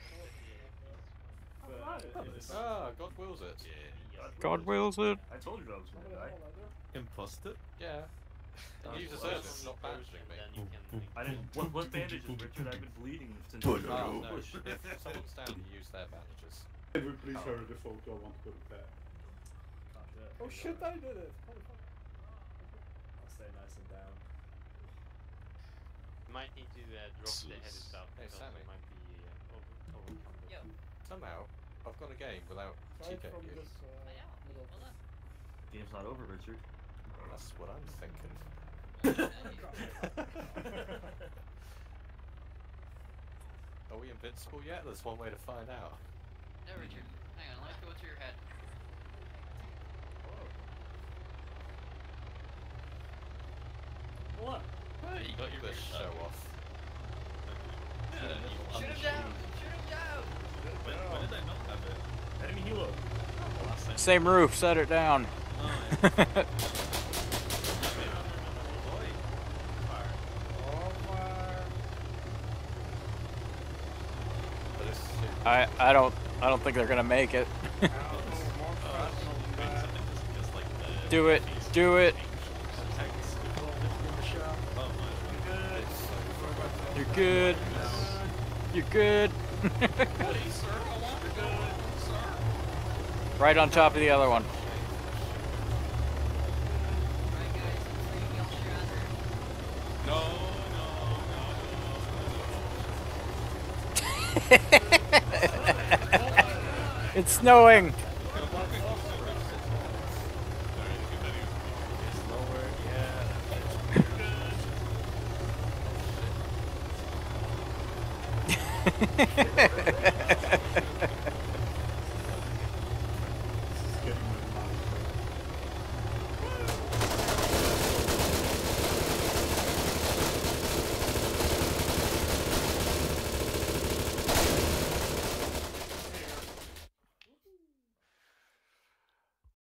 Ah, God wills it. God wills it. I told you I was gonna die. Imposter? Yeah. You deserve it, not bandaging me. I didn't. What bandages, Richard? I've been bleeding since. No, if someone's down, you use their bandages. Edward, please hurry the photo. I want to go to bed. Oh shit, I did it! Holy fuck. I'll stay nice and down. You might need to drop the heavy stuff. Hey, because Sammy. it might be overcome. Somehow, I've got a game without TKing you. Game's not over, Richard. That's what I'm thinking. Are we invincible yet? There's one way to find out. No, Richard. Hang on, let me go through your head. What? Hey, you got your Let's show off. Shoot him down! Shoot him down! When did I not have it? Enemy helo. Same roof, set it down. I don't think they're gonna make it. Do it, do it. You're good. You're good. Right on top of the other one. It's snowing.